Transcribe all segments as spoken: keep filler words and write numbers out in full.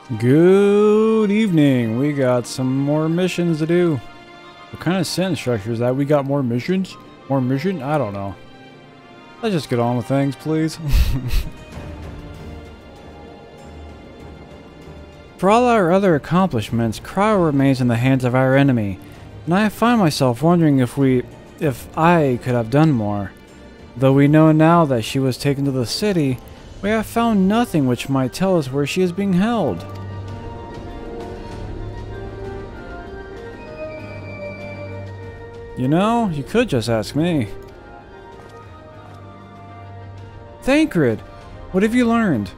Good evening. We got some more missions to do. What kind of sentence structure is that? We got more missions? More mission? I don't know. Let's just get on with things, please. For all our other accomplishments, Cryo remains in the hands of our enemy, and I find myself wondering if we, if I could have done more. Though we know now that she was taken to the city, we have found nothing which might tell us where she is being held. You know, you could just ask me. Thancred, what have you learned?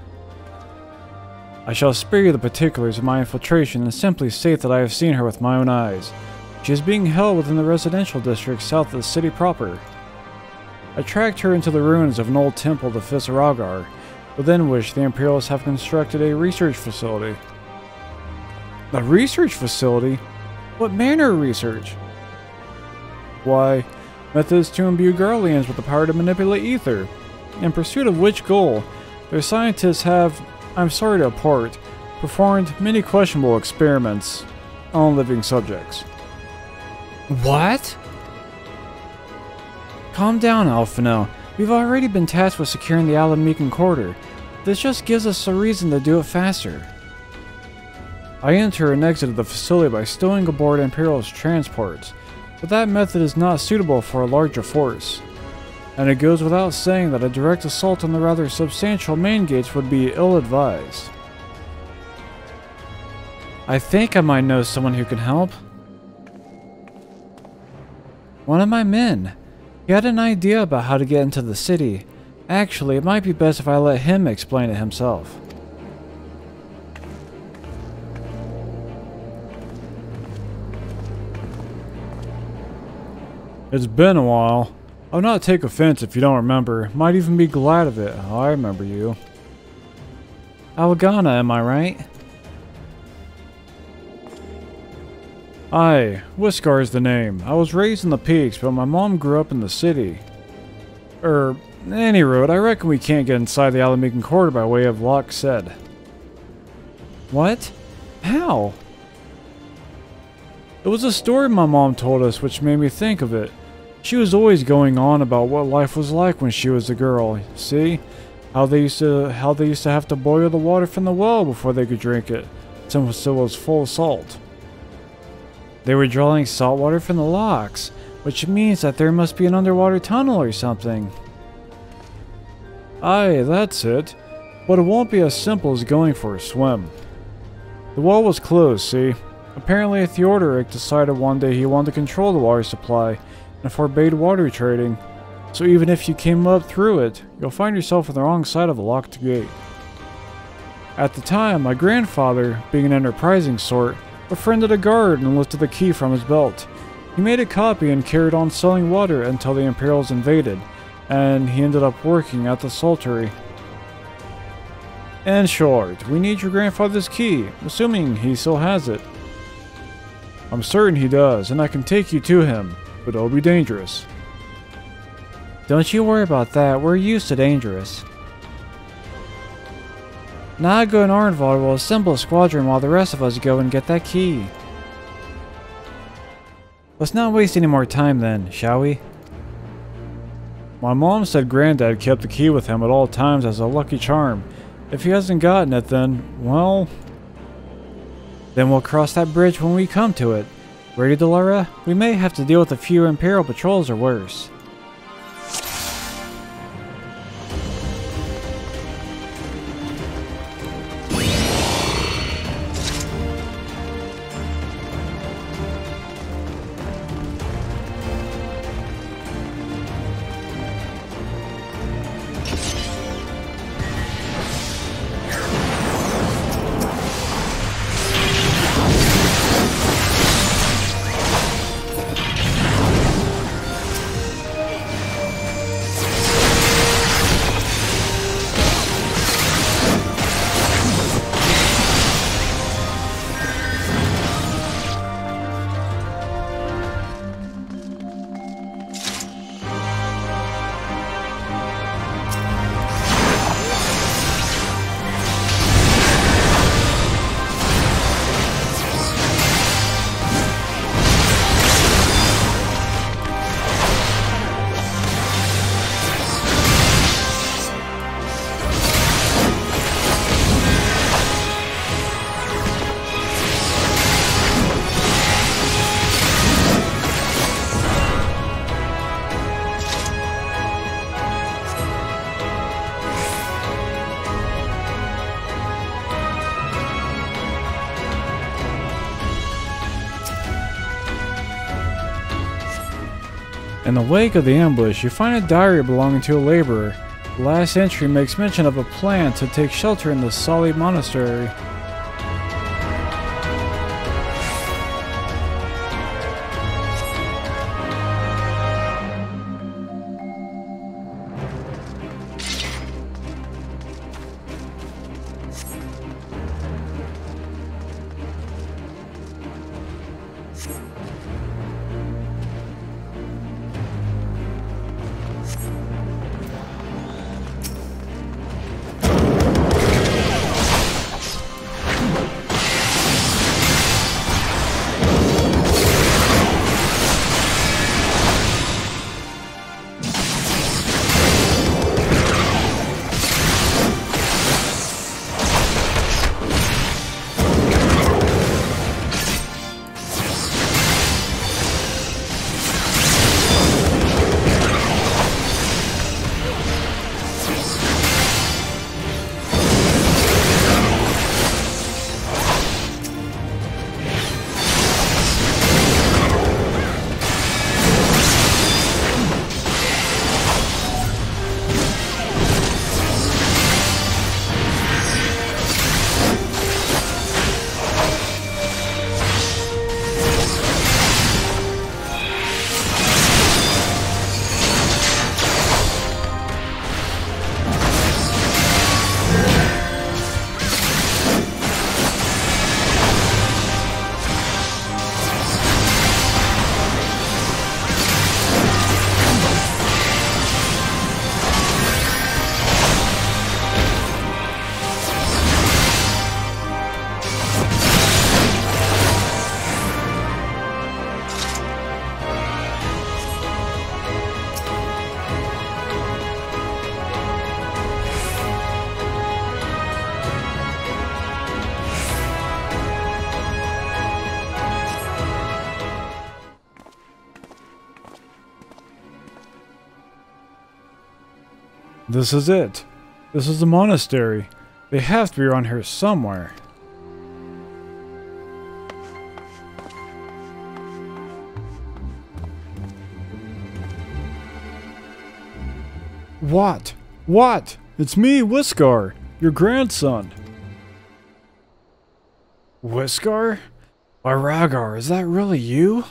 I shall spare you the particulars of my infiltration and simply state that I have seen her with my own eyes. She is being held within the residential district south of the city proper. I tracked her into the ruins of an old temple to Fisaragar, within which the Imperials have constructed a research facility. A research facility? What manner of research? Why, methods to imbue Garleans with the power to manipulate ether, in pursuit of which goal, their scientists have, I'm sorry to report, performed many questionable experiments on living subjects. What? Calm down, Alphino. We've already been tasked with securing the Ala Mhikan corridor. This just gives us a reason to do it faster. I entered and exited the facility by stowing aboard Imperial's transports, but that method is not suitable for a larger force. And it goes without saying that a direct assault on the rather substantial main gates would be ill-advised. I think I might know someone who can help. One of my men. He had an idea about how to get into the city. Actually, it might be best if I let him explain it himself. It's been a while. I'll not take offense if you don't remember. Might even be glad of it. I remember you. Algana, am I right? Aye, Whiskar is the name. I was raised in the peaks, but my mom grew up in the city. Er, any road, I reckon we can't get inside the Ala Mhikan corridor by way of Loch Sed. What? How? It was a story my mom told us which made me think of it. She was always going on about what life was like when she was a girl. See? How they used to how they used to have to boil the water from the well before they could drink it, since it was full of salt. They were drawing salt water from the locks, which means that there must be an underwater tunnel or something. Aye, that's it. But it won't be as simple as going for a swim. The well was closed, see? Apparently Theodoric decided one day he wanted to control the water supply and forbade water trading, so even if you came up through it, you'll find yourself on the wrong side of the locked gate. At the time, my grandfather, being an enterprising sort, befriended a guard and lifted the key from his belt. He made a copy and carried on selling water until the Imperials invaded, and he ended up working at the saltery. In short, we need your grandfather's key, assuming he still has it. I'm certain he does, and I can take you to him, but it'll be dangerous. Don't you worry about that, we're used to dangerous. Naga and Arnvald will assemble a squadron while the rest of us go and get that key. Let's not waste any more time then, shall we? My mom said Granddad kept the key with him at all times as a lucky charm. If he hasn't gotten it then, well... Then we'll cross that bridge when we come to it. Ready, Delara? We may have to deal with a few Imperial patrols or worse. In the wake of the ambush, you find a diary belonging to a laborer. The last entry makes mention of a plan to take shelter in the Sali Monastery. This is it. This is the monastery. They have to be around here somewhere. What? What? It's me, Whiskar, your grandson. Whiskar? Why, Ragar, is that really you?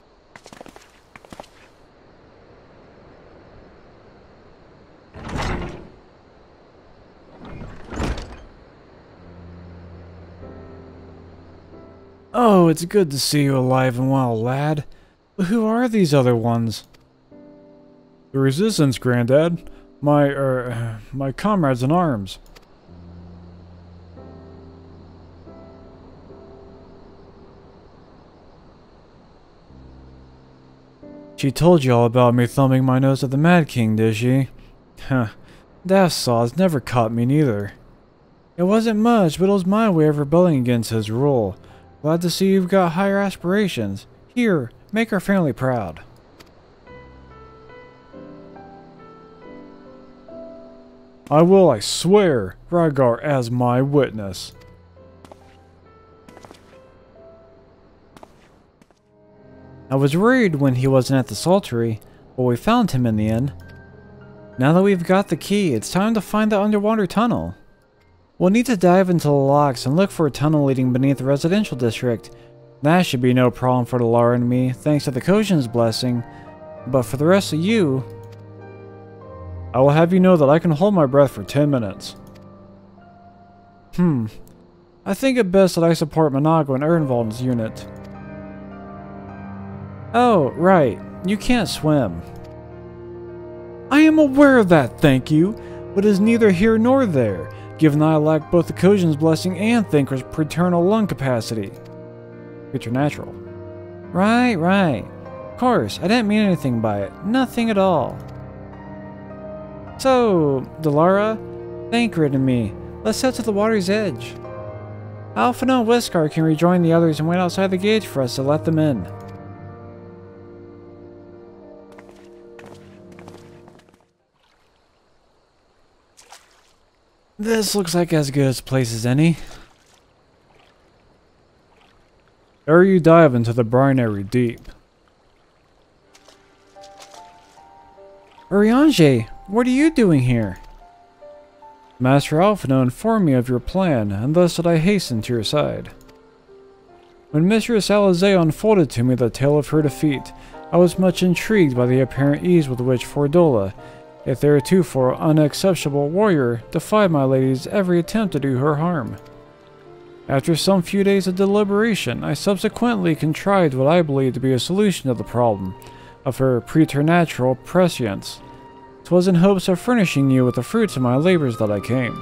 Oh, it's good to see you alive and well, lad. But who are these other ones? The Resistance, Granddad. My, er, my comrades in arms. She told you all about me thumbing my nose at the Mad King, did she? Huh. That saw's never caught me neither. It wasn't much, but it was my way of rebelling against his rule. Glad to see you've got higher aspirations. Here, make our family proud. I will, I swear, Ragar as my witness. I was worried when he wasn't at the Saltery, but we found him in the end. Now that we've got the key, it's time to find the underwater tunnel. We'll need to dive into the locks and look for a tunnel leading beneath the residential district. That should be no problem for the Lara and me, thanks to the Kojin's blessing. But for the rest of you, I will have you know that I can hold my breath for ten minutes. Hmm. I think it best that I support Manago and Ernvald's unit. Oh, right. You can't swim. I am aware of that, thank you, but it is neither here nor there, given that I lack both the Kojin's blessing and Thinker's paternal lung capacity. It's natural. Right, right. Of course, I didn't mean anything by it. Nothing at all. So, Delara, Thancred and me, let's head to the water's edge. Alphina and Whiskar can rejoin the others and wait outside the gates for us to let them in. This looks like as good a place as any. Ere you dive into the Brinary deep. Urianger, what are you doing here? Master Alphino informed me of your plan, and thus did I hasten to your side. When Mistress Alisaie unfolded to me the tale of her defeat, I was much intrigued by the apparent ease with which Fordola, a theretofore unexceptionable warrior, defied my lady's every attempt to do her harm. After some few days of deliberation, I subsequently contrived what I believed to be a solution to the problem of her preternatural prescience. 'Twas in hopes of furnishing you with the fruits of my labors that I came.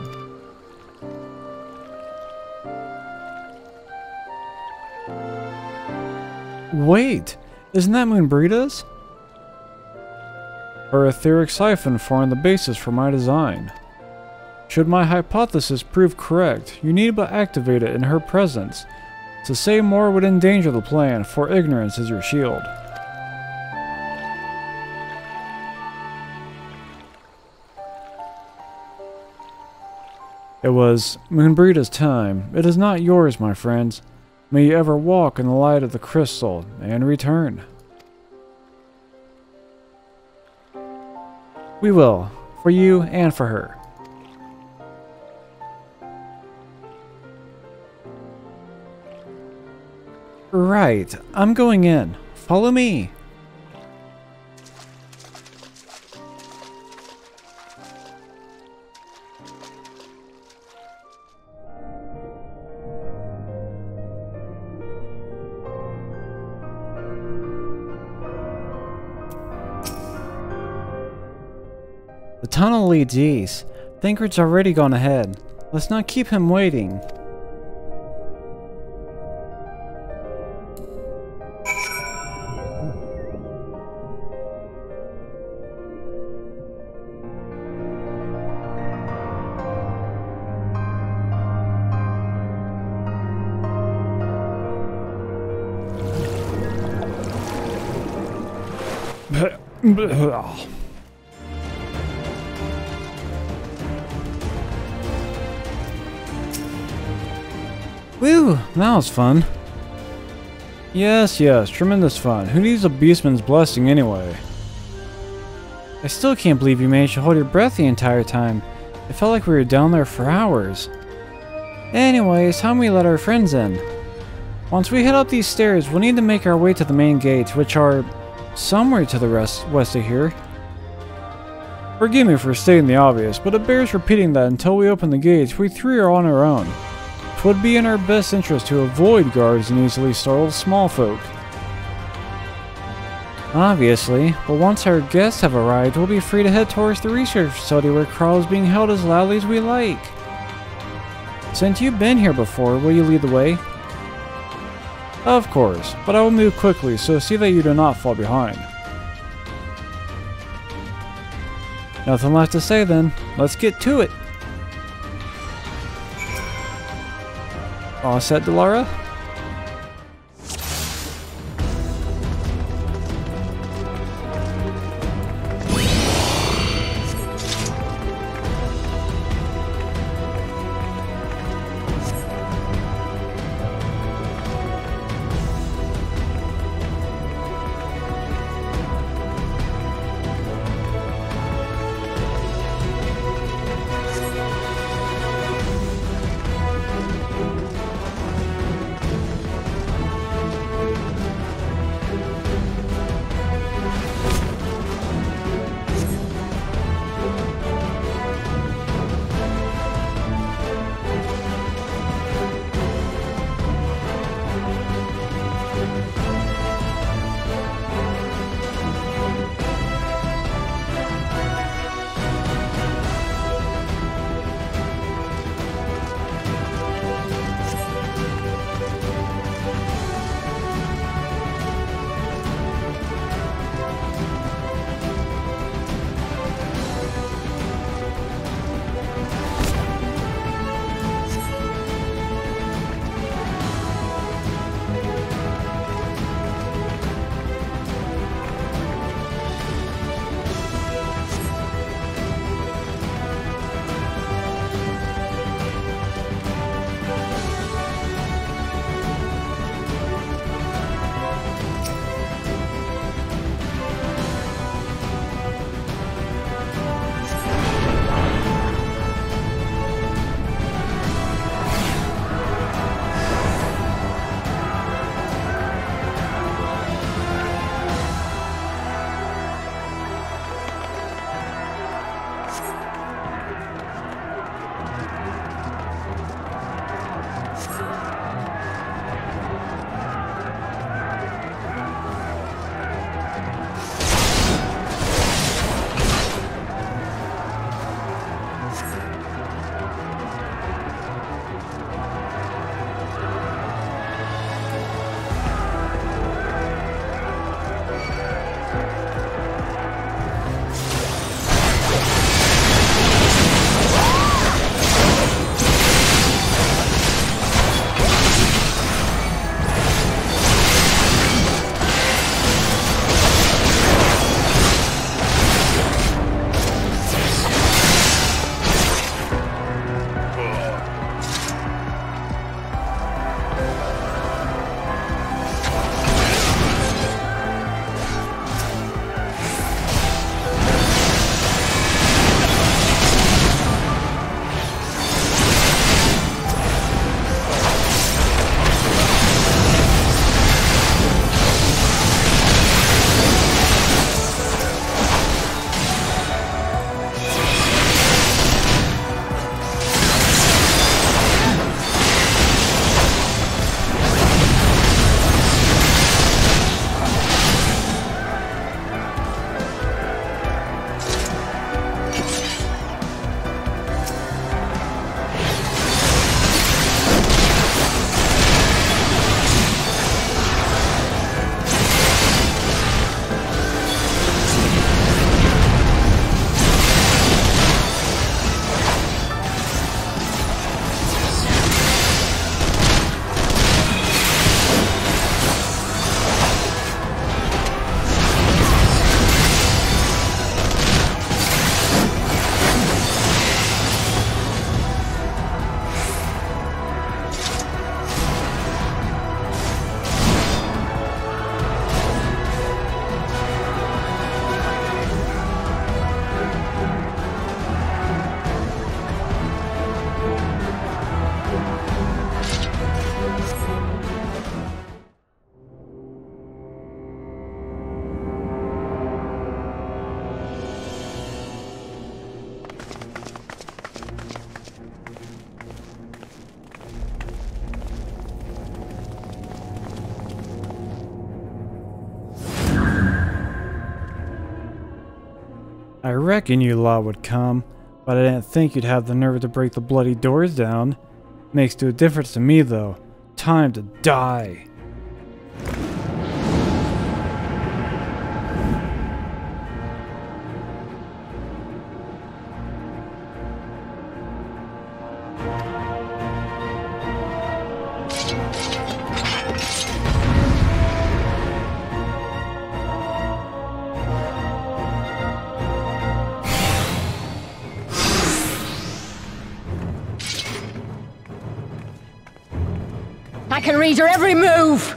Wait! Isn't that Moonbrida's? Her etheric siphon formed the basis for my design. Should my hypothesis prove correct, you need but activate it in her presence. To say more would endanger the plan, for ignorance is your shield. It was Moonbrida's time. It is not yours, my friends. May you ever walk in the light of the crystal and return. We will, for you and for her. Right, I'm going in. Follow me. The tunnel leads east. Thancred's already gone ahead. Let's not keep him waiting. Woo! That was fun. Yes, yes, tremendous fun. Who needs a beastman's blessing anyway? I still can't believe you managed to hold your breath the entire time. It felt like we were down there for hours. Anyways, how can we let our friends in? Once we head up these stairs, we'll need to make our way to the main gates, which are somewhere to the rest west of here. Forgive me for stating the obvious, but it bears repeating that until we open the gates, we three are on our own. 'Twould be in our best interest to avoid guards and easily startled small folk. Obviously, but once our guests have arrived, we'll be free to head towards the research facility where Carl is being held as loudly as we like. Since you've been here before, will you lead the way? Of course, but I will move quickly, so see that you do not fall behind. Nothing left to say then. Let's get to it. All set, Delara? reckon you lot would come, but I didn't think you'd have the nerve to break the bloody doors down. Makes no difference to me, though. Time to die. I can read your every move!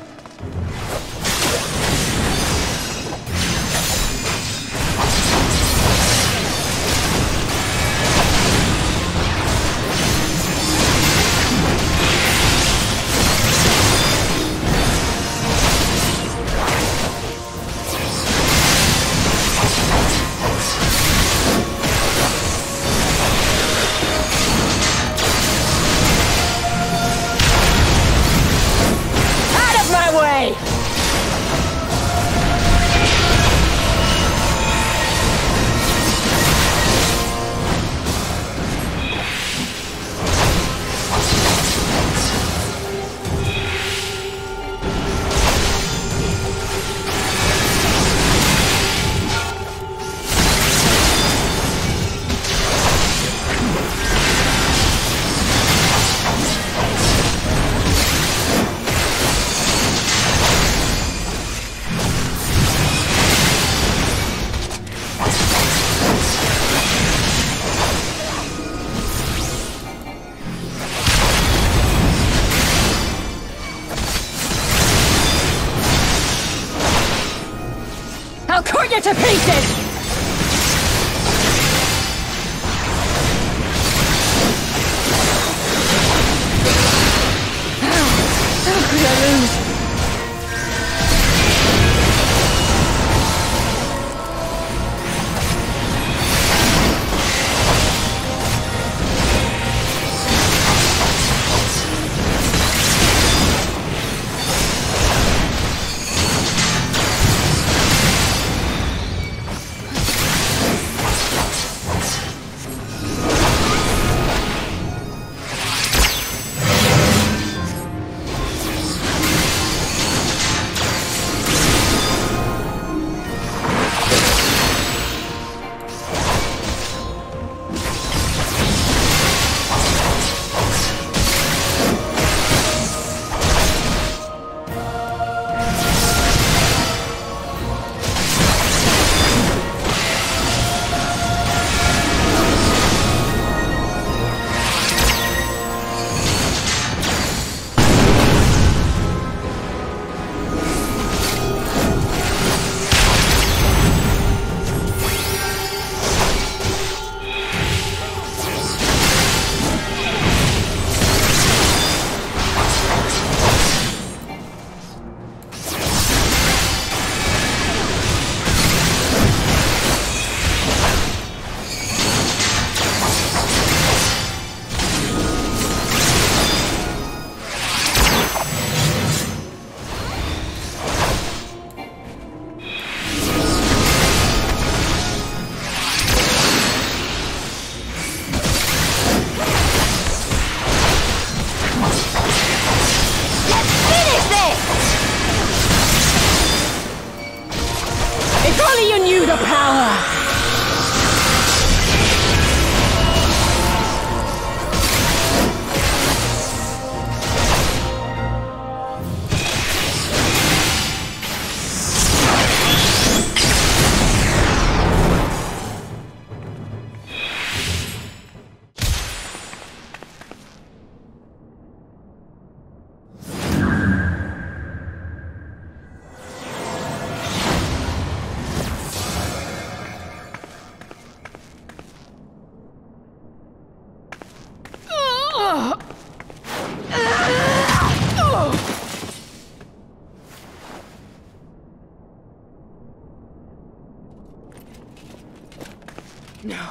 I'll cut you to pieces! How, how could I lose? The power! No.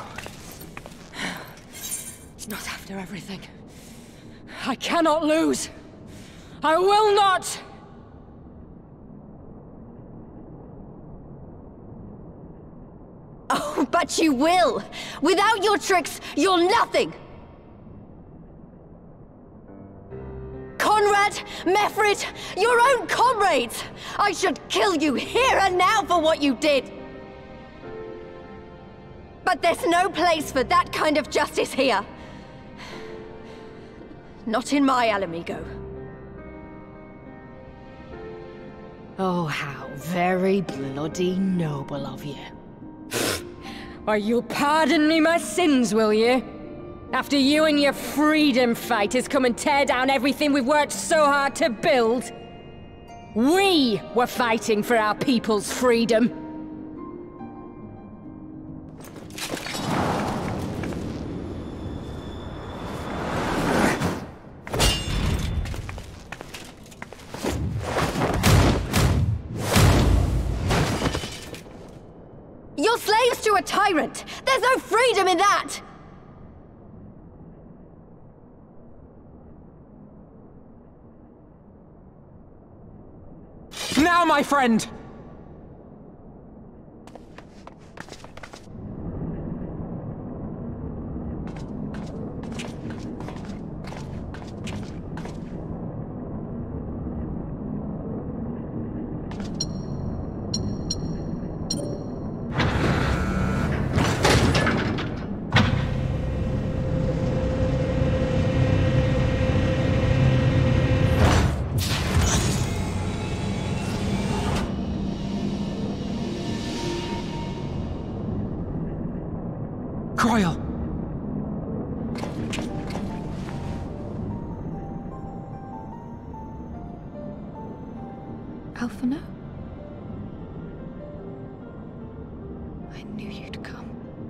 Not after everything. I cannot lose. I will not! Oh, but But you will! Without your tricks, you're nothing! Conrad, Mefrid, your own comrades! I should kill you here and now for what you did! But there's no place for that kind of justice here. Not in my Ala Mhigo. Oh, how very bloody noble of you. Why, you'll pardon me my sins, will you? After you and your freedom fighters come and tear down everything we've worked so hard to build? We were fighting for our people's freedom. You're slaves to a tyrant! There's no freedom in that! Now, my friend! Cruill! Alphinaud? I knew you'd come.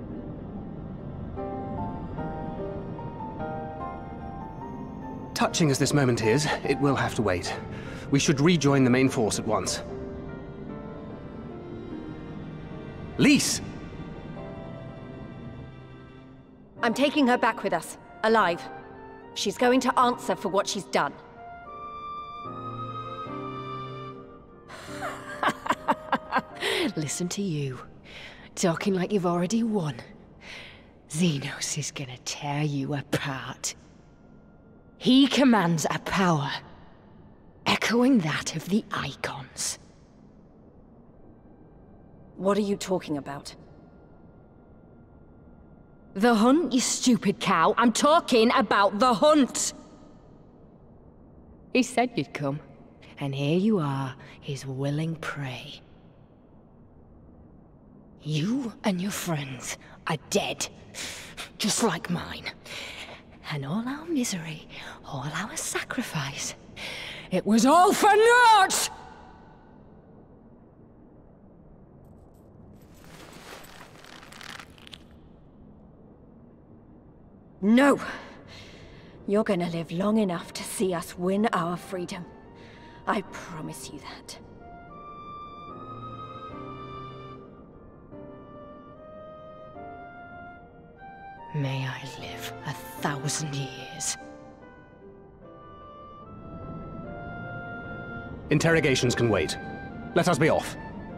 Touching as this moment is, it will have to wait. We should rejoin the main force at once. Lyse! I'm taking her back with us, alive. She's going to answer for what she's done. Listen to you, talking like you've already won. Zenos is gonna tear you apart. He commands a power, echoing that of the Icons. What are you talking about? The hunt, you stupid cow. I'm talking about the hunt! He said you'd come, and here you are, his willing prey. You and your friends are dead, just like mine. And all our misery, all our sacrifice, it was all for naught! No! You're gonna live long enough to see us win our freedom. I promise you that. May I live a thousand years. Interrogations can wait. Let us be off.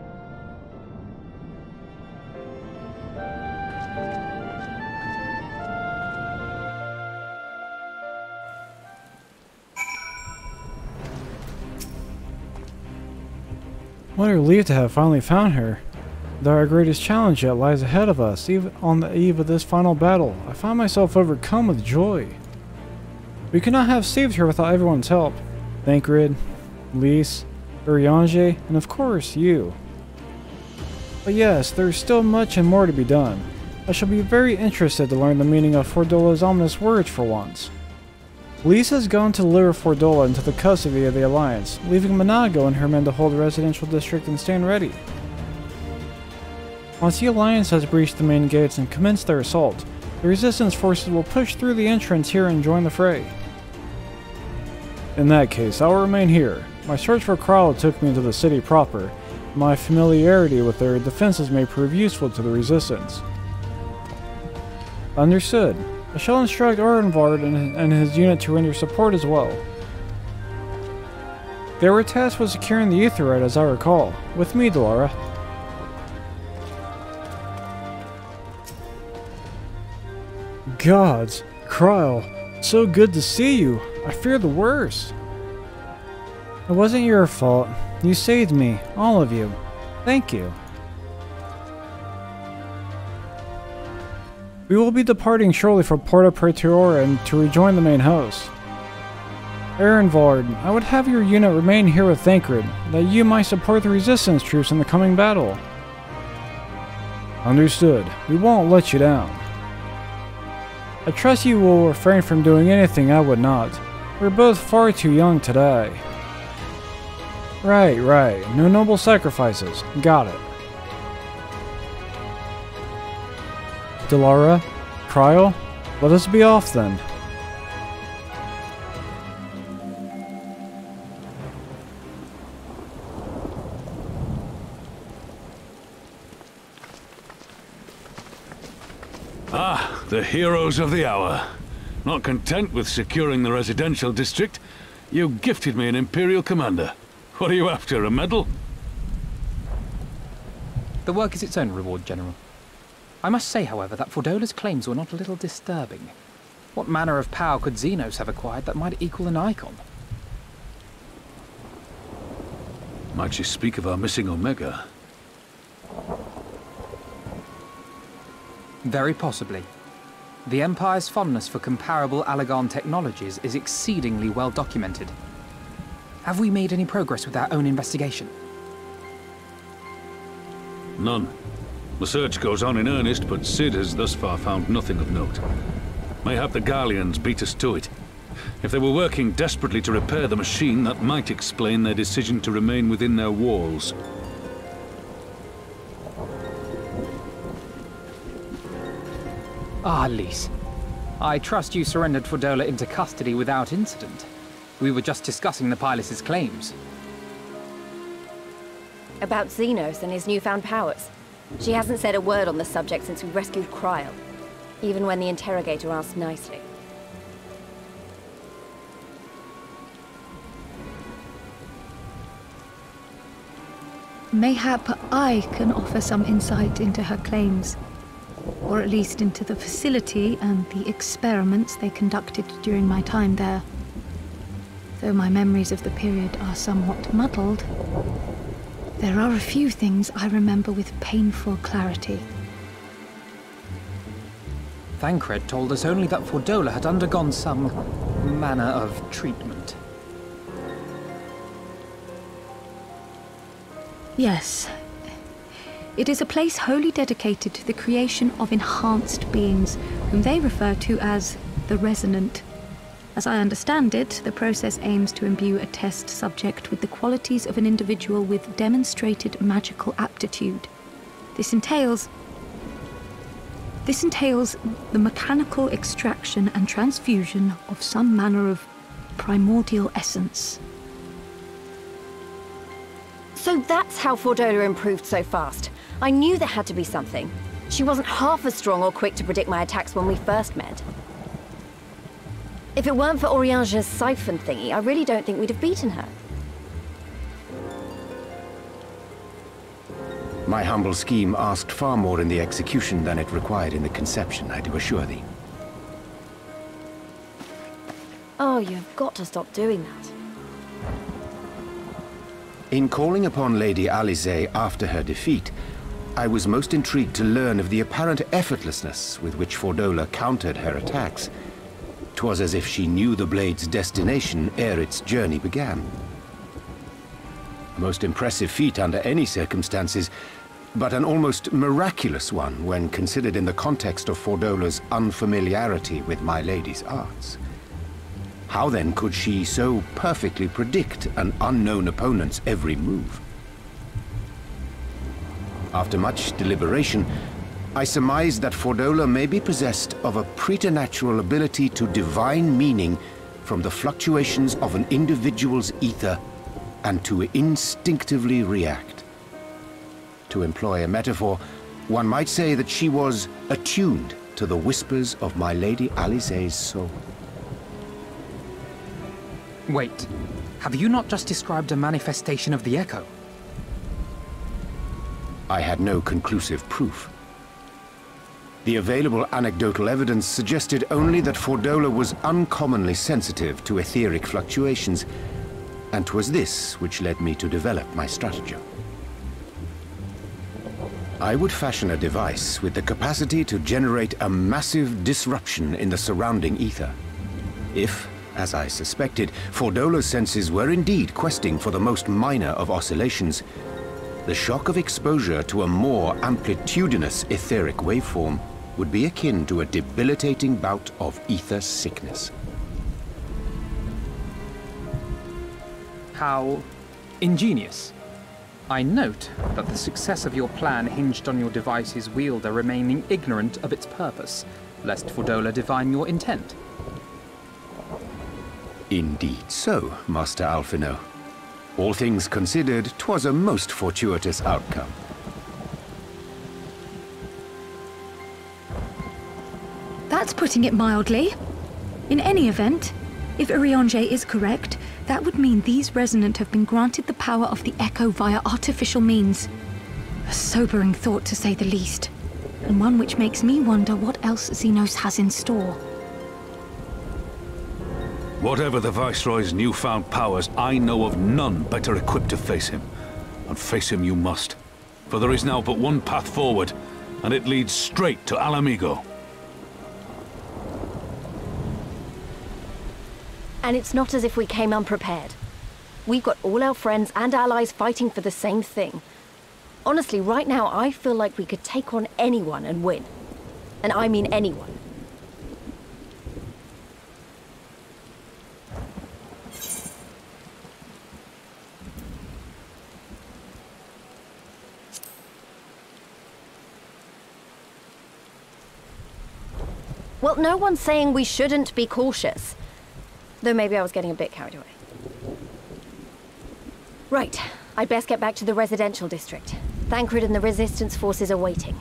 What a relief to have finally found her. Though our greatest challenge yet lies ahead of us, even on the eve of this final battle, I find myself overcome with joy. We could not have saved her without everyone's help. Thancred, Lyse, Urianger, and of course, you. But yes, there is still much and more to be done. I shall be very interested to learn the meaning of Fordola's ominous words for once. Lyse has gone to deliver Fordola into the custody of the Alliance, leaving Monago and her men to hold the residential district and stand ready. Once the Alliance has breached the main gates and commenced their assault, the Resistance forces will push through the entrance here and join the fray. In that case, I will remain here. My search for Cruill took me into the city proper. My familiarity with their defenses may prove useful to the Resistance. Understood. I shall instruct Orenvard and, and his unit to render support as well. They were tasked with securing the Aetheryte, as I recall. With me, Delara. gods. Krile, so good to see you. I fear the worst. It wasn't your fault. You saved me, all of you. Thank you. We will be departing shortly for Porta Praetorian to rejoin the main host. Erenvard, I would have your unit remain here with Thancred, that you might support the resistance troops in the coming battle. Understood. We won't let you down. I trust you will refrain from doing anything I would not. We're both far too young to die. Right, right. No noble sacrifices. Got it. Delara, Krile, let us be off then. Ah, the heroes of the hour. Not content with securing the residential district, you gifted me an Imperial commander. What are you after, a medal? The work is its own reward, General. I must say, however, that Fordola's claims were not a little disturbing. What manner of power could Xenos have acquired that might equal an Icon? Might she speak of our missing Omega? Very possibly. The Empire's fondness for comparable Allagan technologies is exceedingly well documented. Have we made any progress with our own investigation? None. The search goes on in earnest, but Cid has thus far found nothing of note. Mayhap the Garleans beat us to it. If they were working desperately to repair the machine, that might explain their decision to remain within their walls. Ah, Lyse. I trust you surrendered Fordola into custody without incident. We were just discussing the pilot's claims. About Xenos and his newfound powers. She hasn't said a word on the subject since we rescued Krile, even when the interrogator asked nicely. Mayhap I can offer some insight into her claims, or at least into the facility and the experiments they conducted during my time there. Though my memories of the period are somewhat muddled, there are a few things I remember with painful clarity. Thancred told us only that Fordola had undergone some manner of treatment. Yes. It is a place wholly dedicated to the creation of enhanced beings, whom they refer to as the Resonant. As I understand it, the process aims to imbue a test subject with the qualities of an individual with demonstrated magical aptitude. This entails... This entails the mechanical extraction and transfusion of some manner of primordial essence. So that's how Fordola improved so fast. I knew there had to be something. She wasn't half as strong or quick to predict my attacks when we first met. If it weren't for Oriange's siphon thingy, I really don't think we'd have beaten her. My humble scheme asked far more in the execution than it required in the conception, I do assure thee. Oh, you've got to stop doing that. In calling upon Lady Alisaie after her defeat, I was most intrigued to learn of the apparent effortlessness with which Fordola countered her attacks. 'Twas as if she knew the blade's destination ere its journey began. A most impressive feat under any circumstances, but an almost miraculous one when considered in the context of Fordola's unfamiliarity with my lady's arts. How then could she so perfectly predict an unknown opponent's every move? After much deliberation, I surmised that Fordola may be possessed of a preternatural ability to divine meaning from the fluctuations of an individual's ether and to instinctively react. To employ a metaphor, one might say that she was attuned to the whispers of my Lady Alisaie's soul. Wait, have you not just described a manifestation of the Echo? I had no conclusive proof. The available anecdotal evidence suggested only that Fordola was uncommonly sensitive to etheric fluctuations, and 'twas this which led me to develop my stratagem. I would fashion a device with the capacity to generate a massive disruption in the surrounding ether. If, as I suspected, Fordola's senses were indeed questing for the most minor of oscillations, the shock of exposure to a more amplitudinous etheric waveform would be akin to a debilitating bout of ether sickness. How ingenious. I note that the success of your plan hinged on your device's wielder remaining ignorant of its purpose, lest Fordola divine your intent. Indeed so, Master Alphino. All things considered, 'twas a most fortuitous outcome. That's putting it mildly. In any event, if Urianger is correct, that would mean these Resonant have been granted the power of the Echo via artificial means. A sobering thought, to say the least, and one which makes me wonder what else Xenos has in store. Whatever the Viceroy's newfound powers, I know of none better equipped to face him. And face him you must. For there is now but one path forward, and it leads straight to Ala Mhigo. And it's not as if we came unprepared. We've got all our friends and allies fighting for the same thing. Honestly, right now I feel like we could take on anyone and win. And I mean anyone. Well, no one's saying we shouldn't be cautious. Though maybe I was getting a bit carried away. Right, I'd best get back to the residential district. Thancred and the Resistance forces are waiting.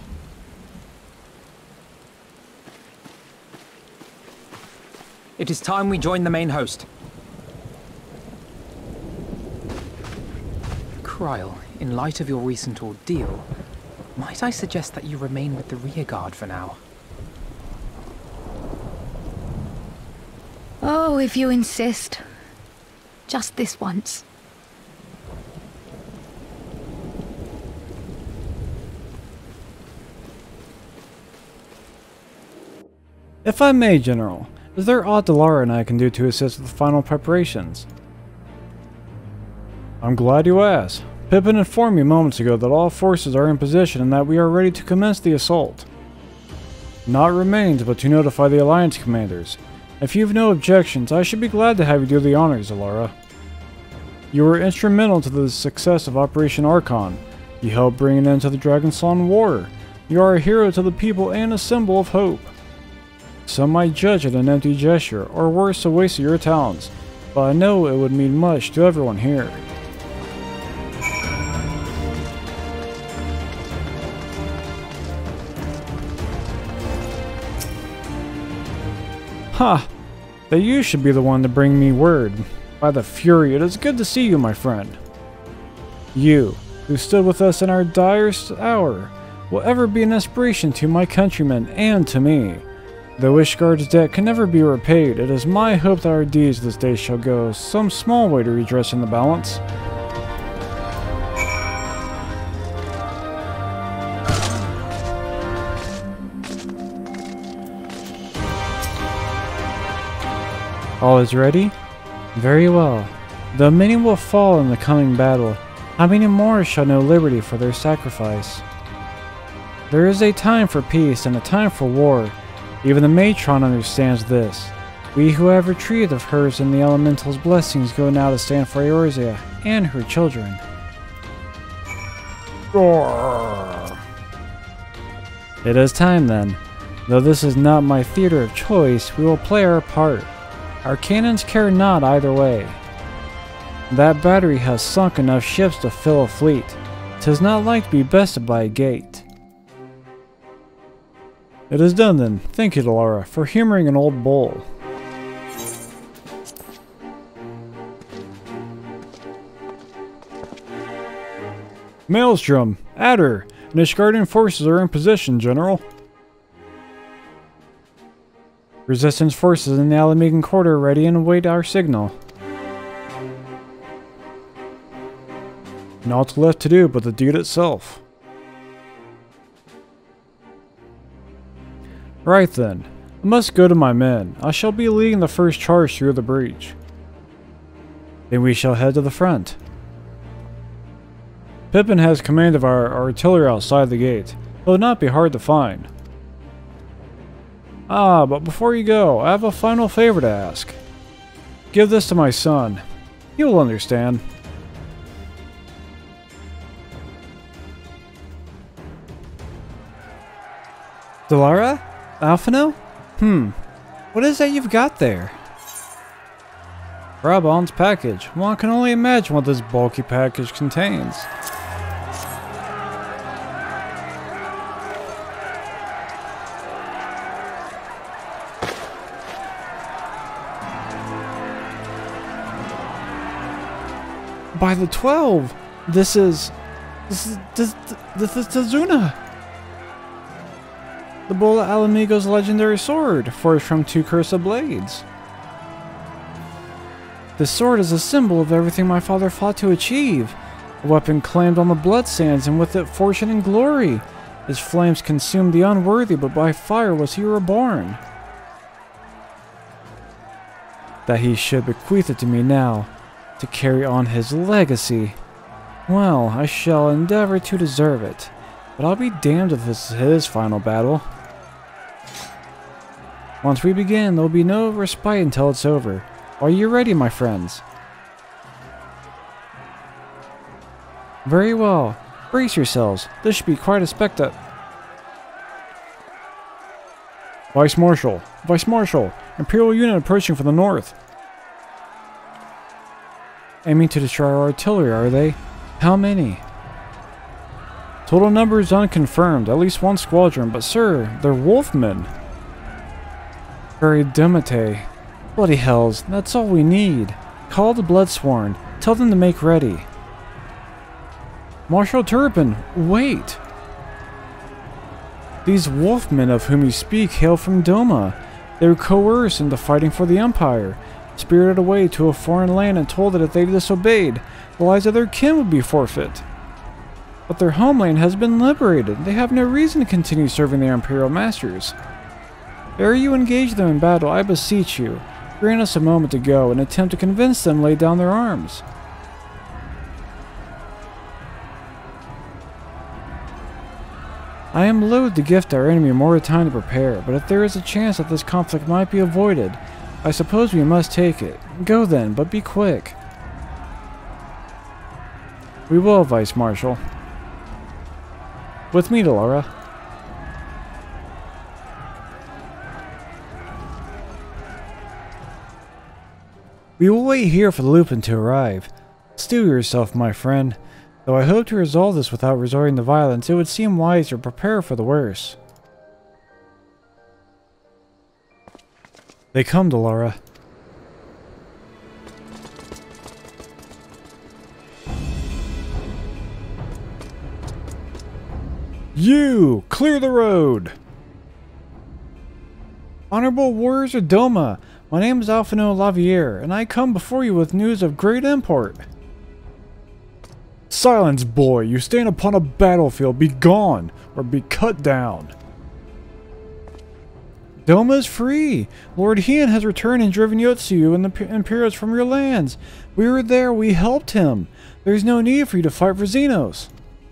It is time we join the main host. Krile, in light of your recent ordeal, might I suggest that you remain with the rearguard for now? Oh, if you insist. Just this once. If I may, General, is there aught Delara and I can do to assist with the final preparations? I'm glad you asked. Pippin informed me moments ago that all forces are in position and that we are ready to commence the assault. Naught remains but to notify the Alliance commanders. If you have no objections, I should be glad to have you do the honors, Delara. You were instrumental to the success of Operation Archon. You helped bring an end to the Dragonslawn War. You are a hero to the people and a symbol of hope. Some might judge it an empty gesture, or worse, a waste of your talents, but I know it would mean much to everyone here. Ha! That you should be the one to bring me word. By the Fury, it is good to see you, my friend. You, who stood with us in our direst hour, will ever be an inspiration to my countrymen and to me. Though Ishgard's debt can never be repaid, it is my hope that our deeds this day shall go some small way to redressing the balance. All is ready? Very well. Though many will fall in the coming battle, how many more shall know liberty for their sacrifice? There is a time for peace and a time for war. Even the Matron understands this. We who have retreated of hers and the Elemental's blessings go now to stand for Eorzea and her children. Roar. It is time then. Though this is not my theater of choice, we will play our part. Our cannons care not either way. That battery has sunk enough ships to fill a fleet. 'Tis not like to be bested by a gate. It is done then. Thank you, Delara, for humoring an old bull. Maelstrom, Adder, and Ishgardian forces are in position, General. Resistance forces in the Alamegan quarter ready and await our signal. Naught left to do but the deed itself. Right then, I must go to my men. I shall be leading the first charge through the breach. Then we shall head to the front. Pippin has command of our artillery outside the gate. It will not be hard to find. Ah, but before you go, I have a final favor to ask. Give this to my son. He will understand. Delara? Alphinaud? Hmm. What is that you've got there? Brabant's package. One can only imagine what this bulky package contains. By the twelve! This is... This is... This, this is Tazuna! The Bola Alamigo's legendary sword, forged from two Cursa blades. This sword is a symbol of everything my father fought to achieve. A weapon claimed on the blood sands, and with it fortune and glory. His flames consumed the unworthy, but by fire was he reborn. That he should bequeath it to me now, to carry on his legacy. Well, I shall endeavor to deserve it, but I'll be damned if this is his final battle. Once we begin, there'll be no respite until it's over. Are you ready, my friends? Very well. Brace yourselves. This should be quite a spectacle. Vice Marshal! Vice Marshal! Imperial unit approaching from the north. Aiming to destroy our artillery, are they? How many? Total number is unconfirmed, at least one squadron, but sir, they're wolfmen. Very Demete. Bloody hells, that's all we need. Call the Bloodsworn. Tell them to make ready. Marshal Turpin, wait! These wolfmen of whom you speak hail from Doma. They were coerced into fighting for the Empire, spirited away to a foreign land and told that if they disobeyed, the lives of their kin would be forfeit. But their homeland has been liberated. They have no reason to continue serving their Imperial masters. Ere you engage them in battle, I beseech you, grant us a moment to go and attempt to convince them to lay down their arms. I am loath to gift our enemy more time to prepare, but if there is a chance that this conflict might be avoided, I suppose we must take it. Go then, but be quick. We will, Vice Marshal. With me, Delara. We will wait here for the Lupin to arrive. Steel yourself, my friend. Though I hope to resolve this without resorting to violence, it would seem wise to prepare for the worst. They come, Delara. You! Clear the road! Honorable warriors of Doma, my name is Alphinaud Laviere, and I come before you with news of great import. Silence, boy! You stand upon a battlefield, be gone, or be cut down. Doma is free! Lord Hien has returned and driven Yotsuyu and the Imperials from your lands. We were there, we helped him. There's no need for you to fight for Xenos.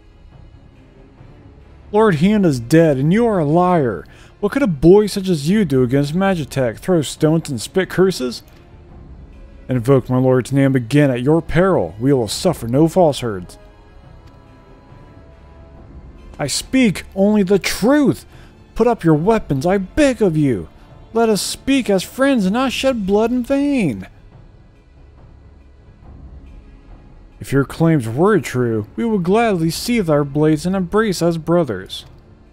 Lord Hien is dead, and you are a liar. What could a boy such as you do against Magitech? Throw stones and spit curses? Invoke my lord's name again at your peril. We will suffer no falsehoods. I speak only the truth. Put up your weapons, I beg of you. Let us speak as friends and not shed blood in vain. If your claims were true, we would gladly sheathe our blades and embrace as brothers.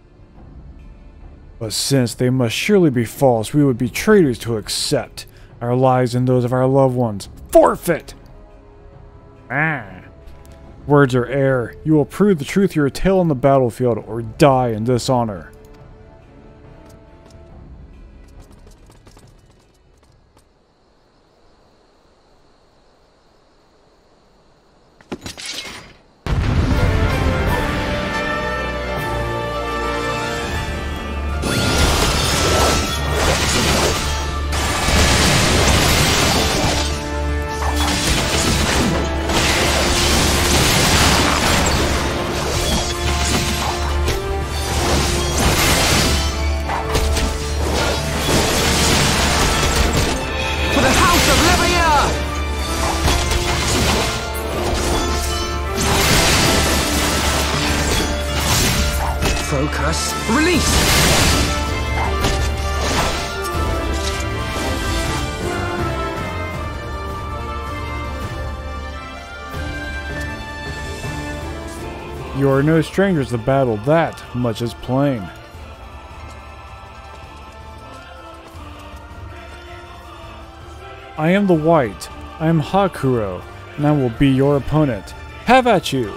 But since they must surely be false, we would be traitors to accept our lives and those of our loved ones. Forfeit! Ah. Words are air. You will prove the truth of your tale on the battlefield or die in dishonor. Curse released! You are no strangers to battle, that much is plain. I am the White, I am Hakuro, and I will be your opponent. Have at you!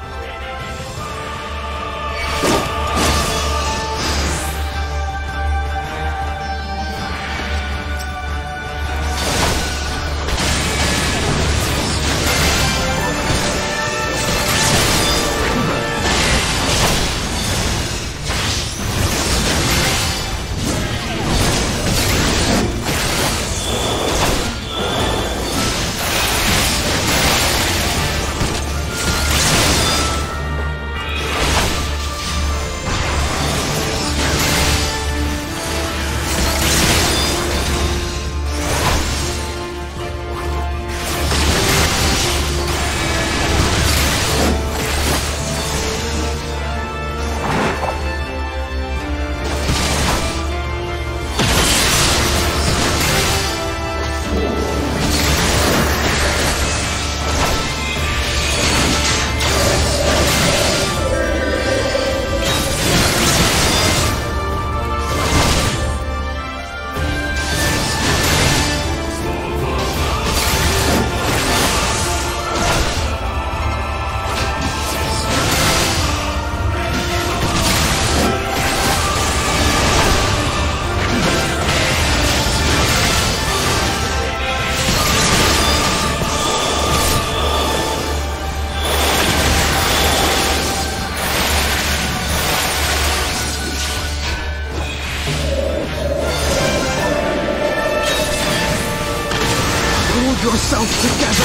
Yourself together!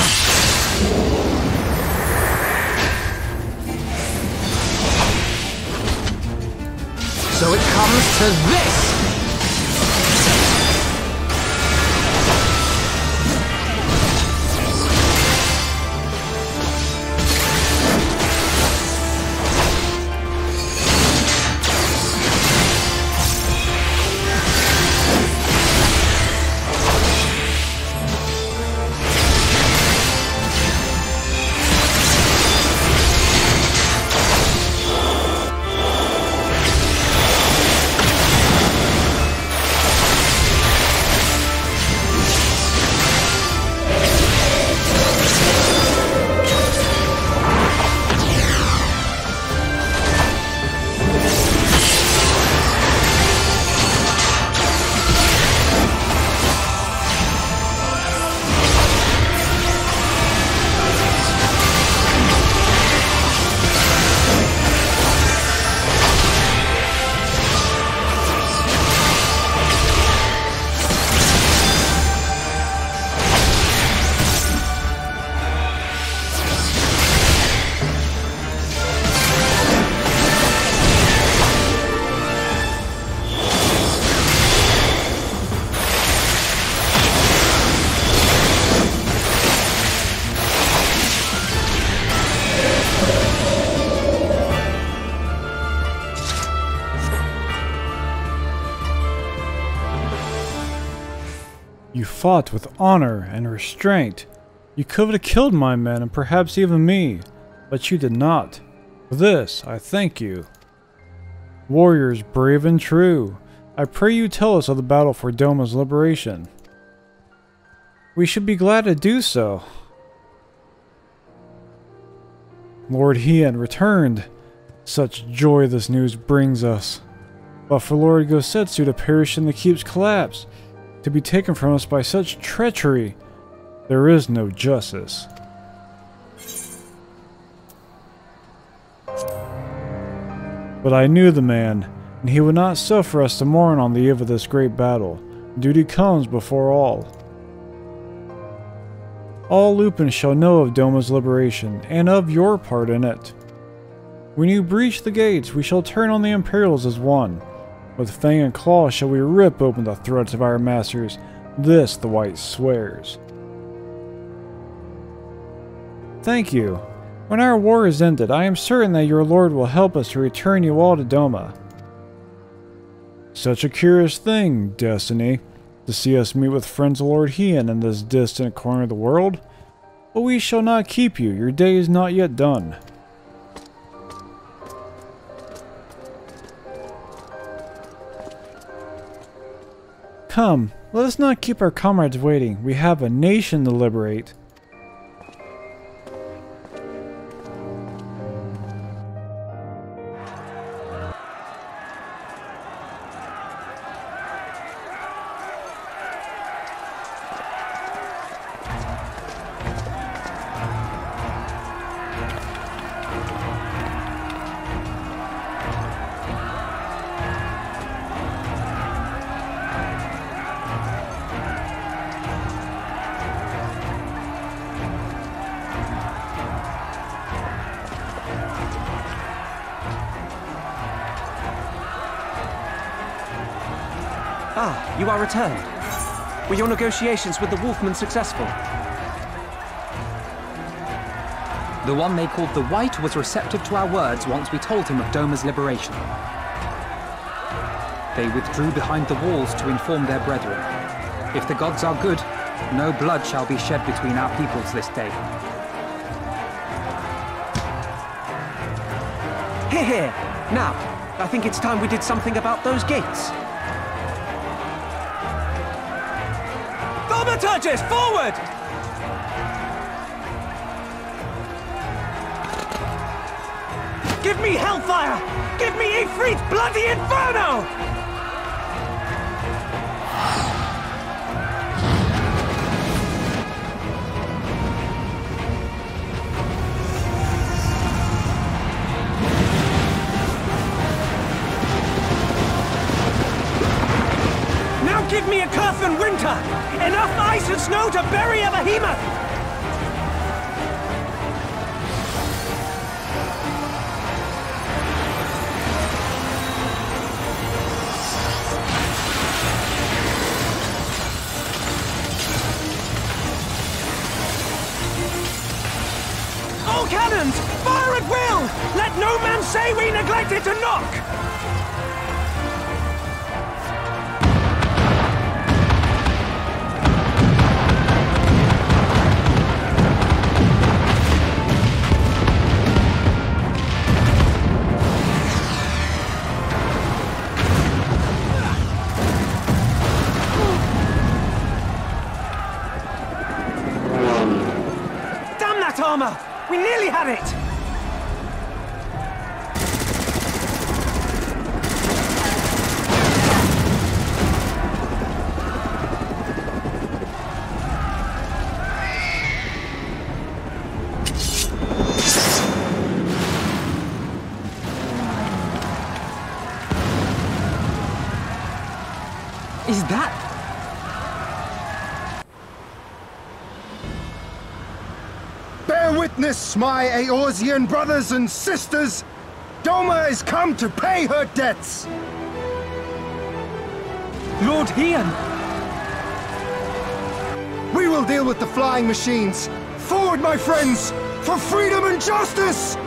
So it comes to this! You fought with honor and restraint. You could have killed my men and perhaps even me, but you did not. For this, I thank you. Warriors brave and true, I pray you tell us of the battle for Doma's liberation. We should be glad to do so. Lord Hien returned. Such joy this news brings us. But for Lord Gosetsu to perish in the keep's collapse, to be taken from us by such treachery, there is no justice. But I knew the man, and he would not suffer us to mourn on the eve of this great battle. Duty comes before all. All Lupin shall know of Doma's liberation, and of your part in it. When you breach the gates, we shall turn on the Imperials as one. With fang and claw shall we rip open the throats of our masters. This the White swears. Thank you. When our war is ended, I am certain that your lord will help us to return you all to Doma. such a curious thing, Destiny, to see us meet with friends of Lord Hien in this distant corner of the world. But we shall not keep you. Your day is not yet done. Come, let us not keep our comrades waiting. We have a nation to liberate. Ah, you are returned. Were your negotiations with the Wolfmen successful? The one they called the White was receptive to our words once we told him of Doma's liberation. They withdrew behind the walls to inform their brethren. If the gods are good, no blood shall be shed between our peoples this day. Hear, hear! Now, I think it's time we did something about those gates. Thaumaturges, forward! Give me hellfire! Give me Ifrit's bloody inferno! Now give me a Curfin winter! Enough ice and snow to bury a behemoth! All cannons! Fire at will! Let no man say we neglected to knock! Armor! We nearly had it! Is that... Bear witness, my Eorzean brothers and sisters! Doma is come to pay her debts! Lord Hien! We will deal with the flying machines! Forward, my friends! For freedom and justice!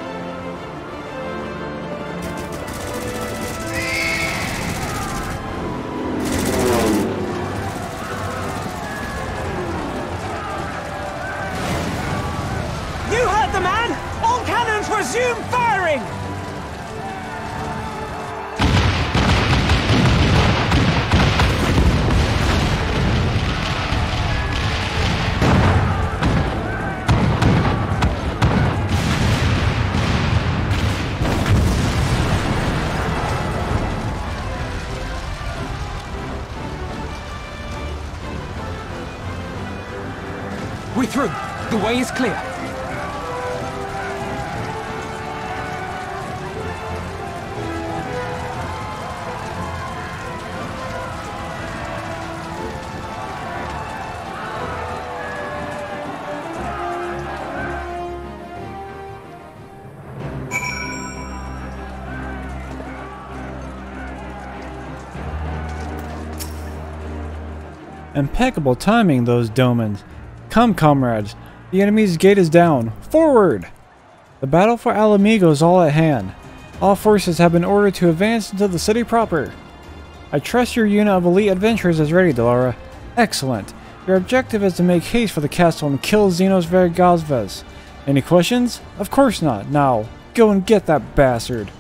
Resume firing! We're through. The way is clear. Impeccable timing, those Domans. Come, comrades. The enemy's gate is down. Forward! The battle for Ala Mhigo is all at hand. All forces have been ordered to advance into the city proper. I trust your unit of elite adventurers is ready, Delora. Excellent. Your objective is to make haste for the castle and kill Xenos Vergazves. Any questions? Of course not. Now, go and get that bastard.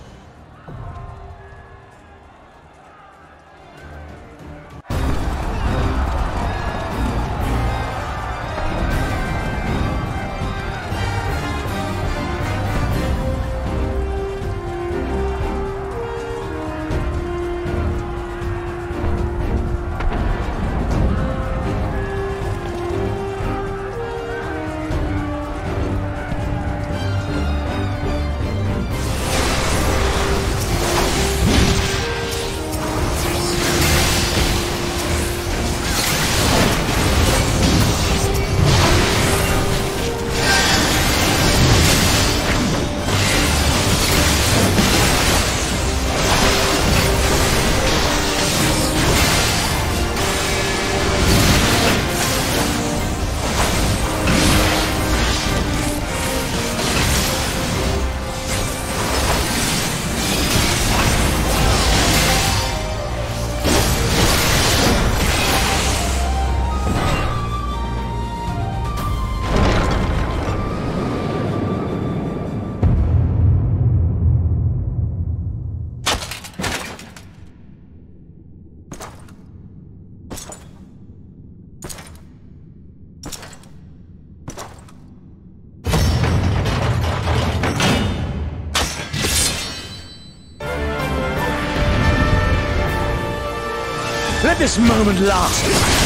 Let this moment last.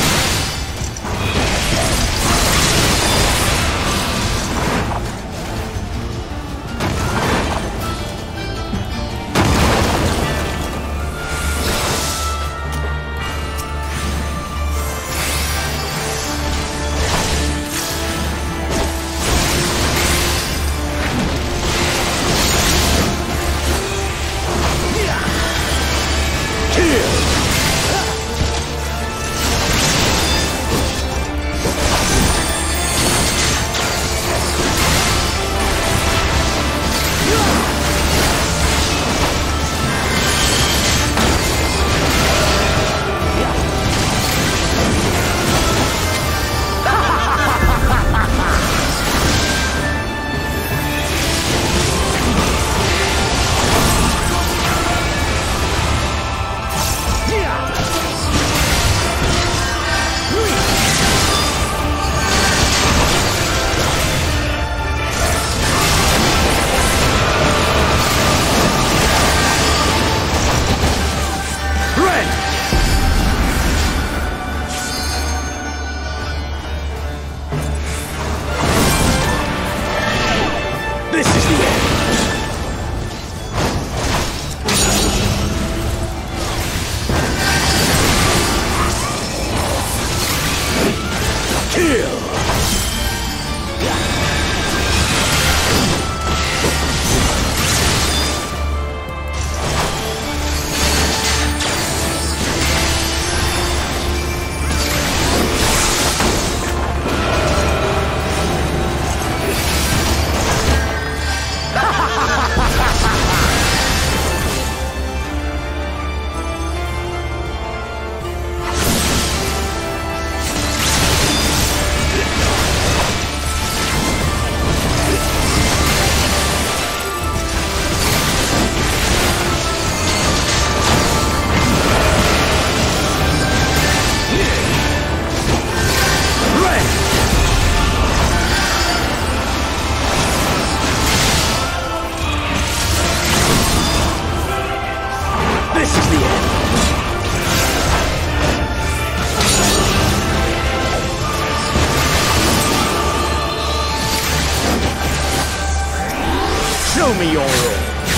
Show me your role.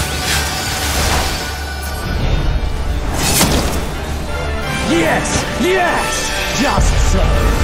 Yes, yes, just so.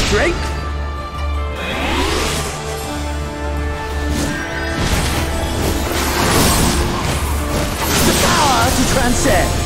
strength? The power to transcend!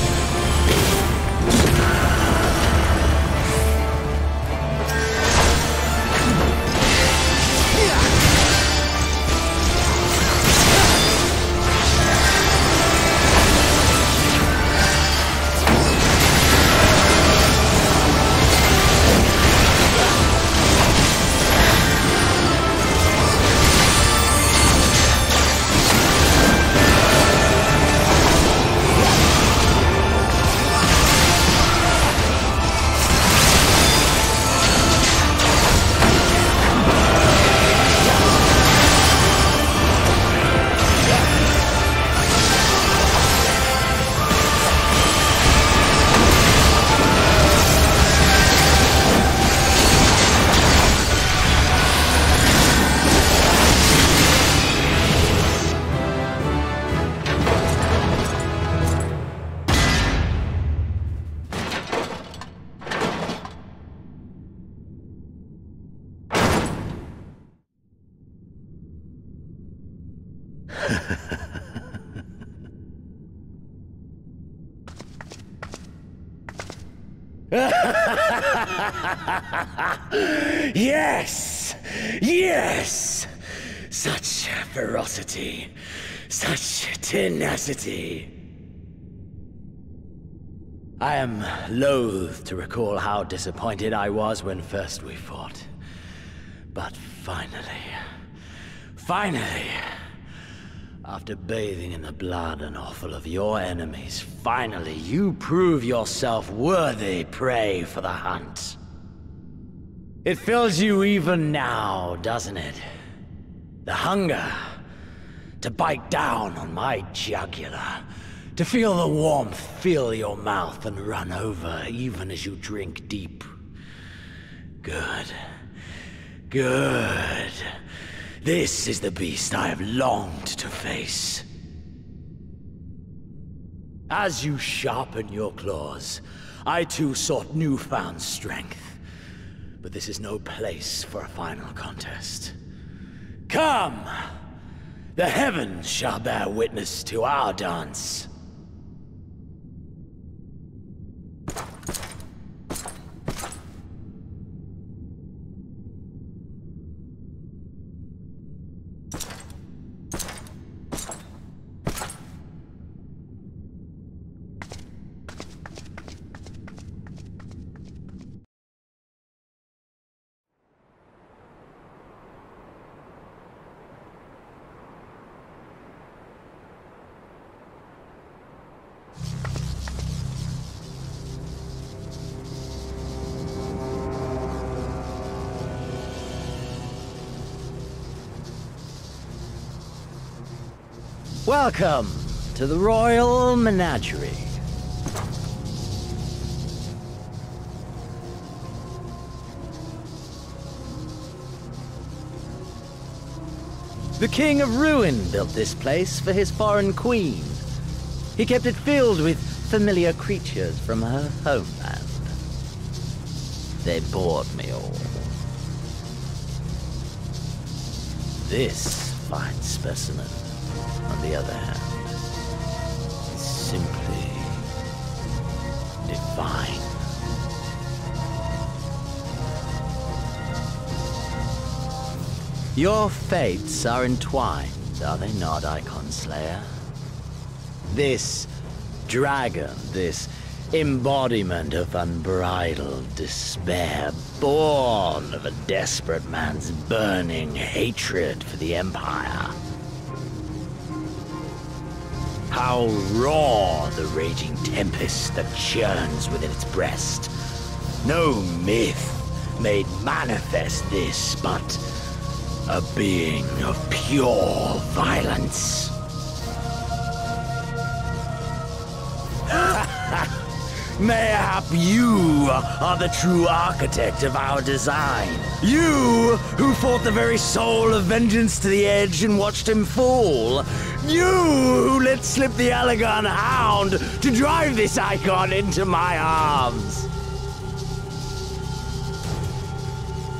Yes! Yes! Such ferocity. Such tenacity. I am loath to recall how disappointed I was when first we fought. But finally, finally, after bathing in the blood and offal of your enemies, finally you prove yourself worthy prey for the hunt. It fills you even now, doesn't it? The hunger to bite down on my jugular, to feel the warmth fill your mouth and run over even as you drink deep. Good. Good. This is the beast I have longed to face. As you sharpen your claws, I too sought newfound strength. But this is no place for a final contest. Come! The heavens shall bear witness to our dance. Welcome to the Royal Menagerie. The King of Ruin built this place for his foreign queen. He kept it filled with familiar creatures from her homeland. They bored me all. This fine specimen, on the other hand, is simply divine. Your fates are entwined, are they not, Icon Slayer? This dragon, this embodiment of unbridled despair, born of a desperate man's burning hatred for the Empire. How raw the raging tempest that churns within its breast. No myth made manifest this, but a being of pure violence. Mayhap you are the true architect of our design. You who fought the very soul of vengeance to the edge and watched him fall. You who let slip the Allagan Hound to drive this icon into my arms.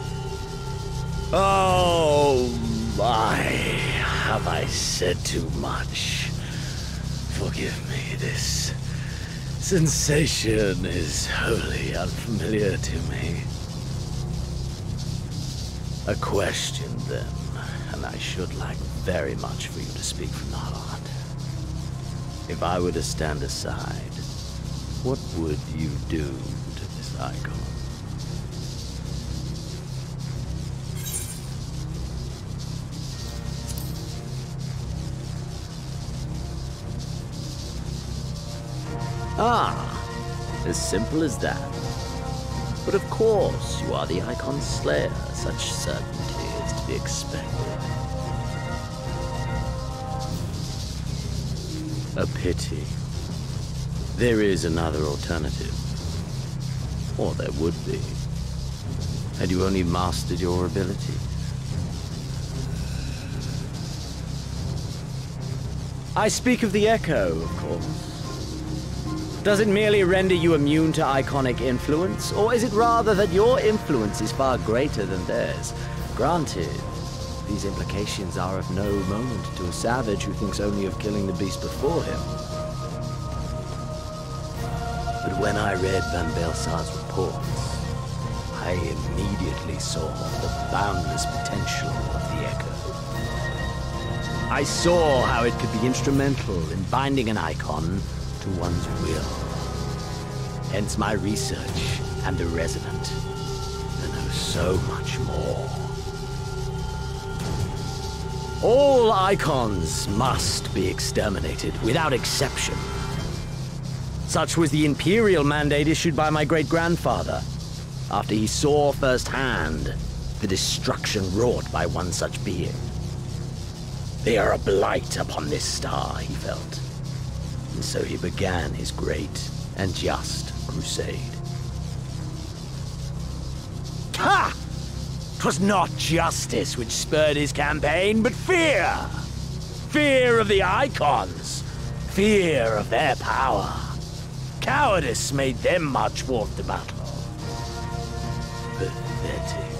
Oh my, have I said too much? Forgive me, this sensation is wholly unfamiliar to me. A question, then, and I should like very much for you to speak from the heart. If I were to stand aside, what would you do to this icon? Ah, as simple as that. But of course, you are the Icon's slayer. Such certainty is to be expected. A pity. There is another alternative. Or there would be. Had you only mastered your abilities. I speak of the Echo, of course. Does it merely render you immune to iconic influence, or is it rather that your influence is far greater than theirs? Granted, these implications are of no moment to a savage who thinks only of killing the beast before him. But when I read Van Belsar's reports, I immediately saw the boundless potential of the Echo. I saw how it could be instrumental in binding an icon to one's will. Hence my research and the Resonant to know so much more. All icons must be exterminated without exception. Such was the imperial mandate issued by my great-grandfather after he saw firsthand the destruction wrought by one such being. They are a blight upon this star, he felt. And so he began his great and just crusade. Ha! 'Twas not justice which spurred his campaign, but fear! Fear of the Icons! Fear of their power! Cowardice made them march forth to battle. Pathetic.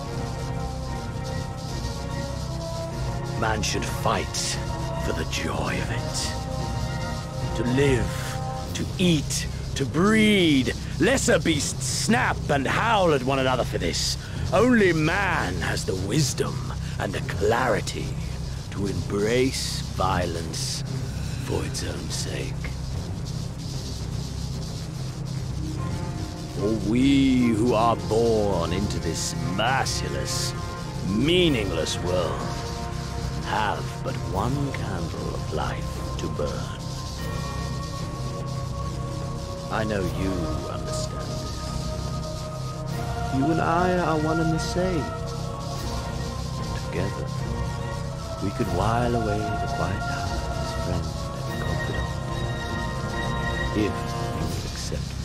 Man should fight for the joy of it. To live, to eat, to breed. Lesser beasts snap and howl at one another for this. Only man has the wisdom and the clarity to embrace violence for its own sake. For we who are born into this merciless, meaningless world have but one candle of life to burn. I know you understand this. You and I are one and the same. Together, we could while away the quiet hours as friend and confidant, if you would accept me.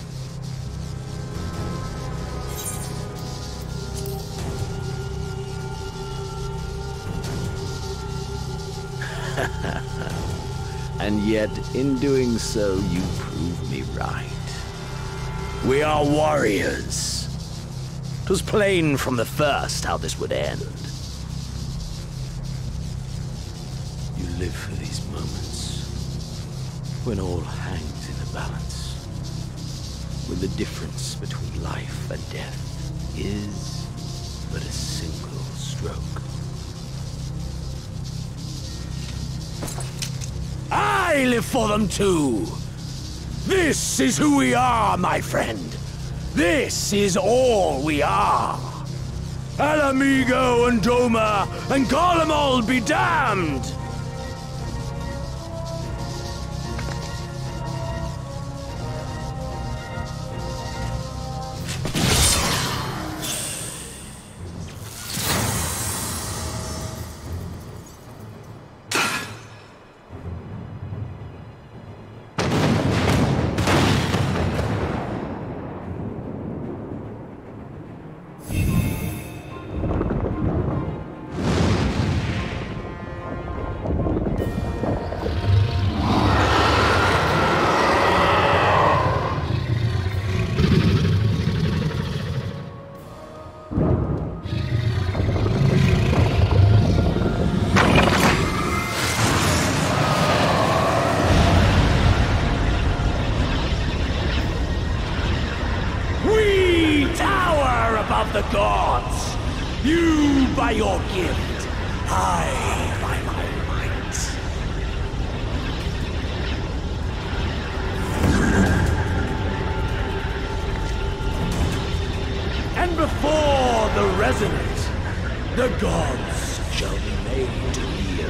And yet, in doing so, you prove me right. We are warriors. 'Twas plain from the first how this would end. You live for these moments, when all hangs in the balance, when the difference between life and death is but a single stroke. I live for them too! This is who we are, my friend! This is all we are! Alamigo and Doma and Garlemald be damned! of the gods. You by your gift, I by my might. And before the resonant, the gods shall be made real.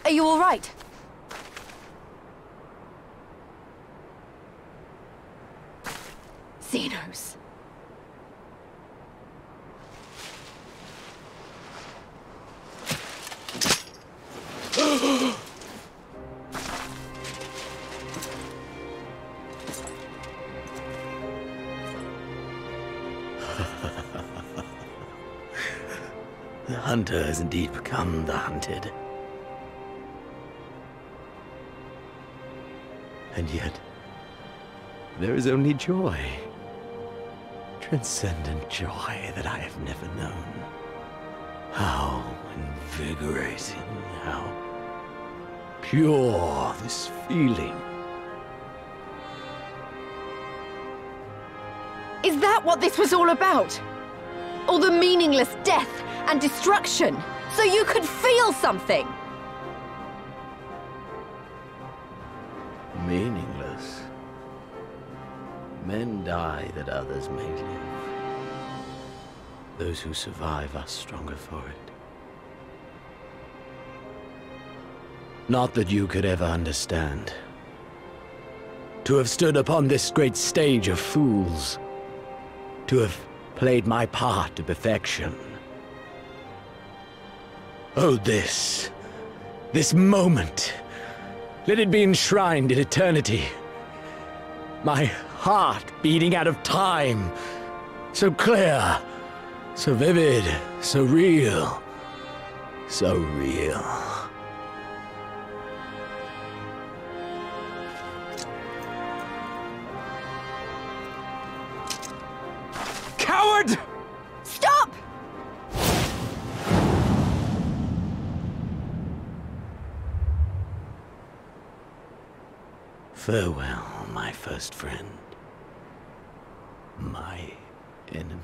Are you all right? Xenos. The hunter has indeed become the hunted. And yet, there is only joy. Transcendent joy that I have never known. How invigorating, how pure this feeling. Is that what this was all about? All the meaningless death and destruction, so you could feel something? Meaningless. Men die that others may live. Those who survive are stronger for it. Not that you could ever understand. To have stood upon this great stage of fools. To have played my part to perfection. Oh, this. This moment. Let it be enshrined in eternity. My heart beating out of time. So clear. So vivid. So real. So real. Coward! Stop! Farewell, my first friend. My enemy.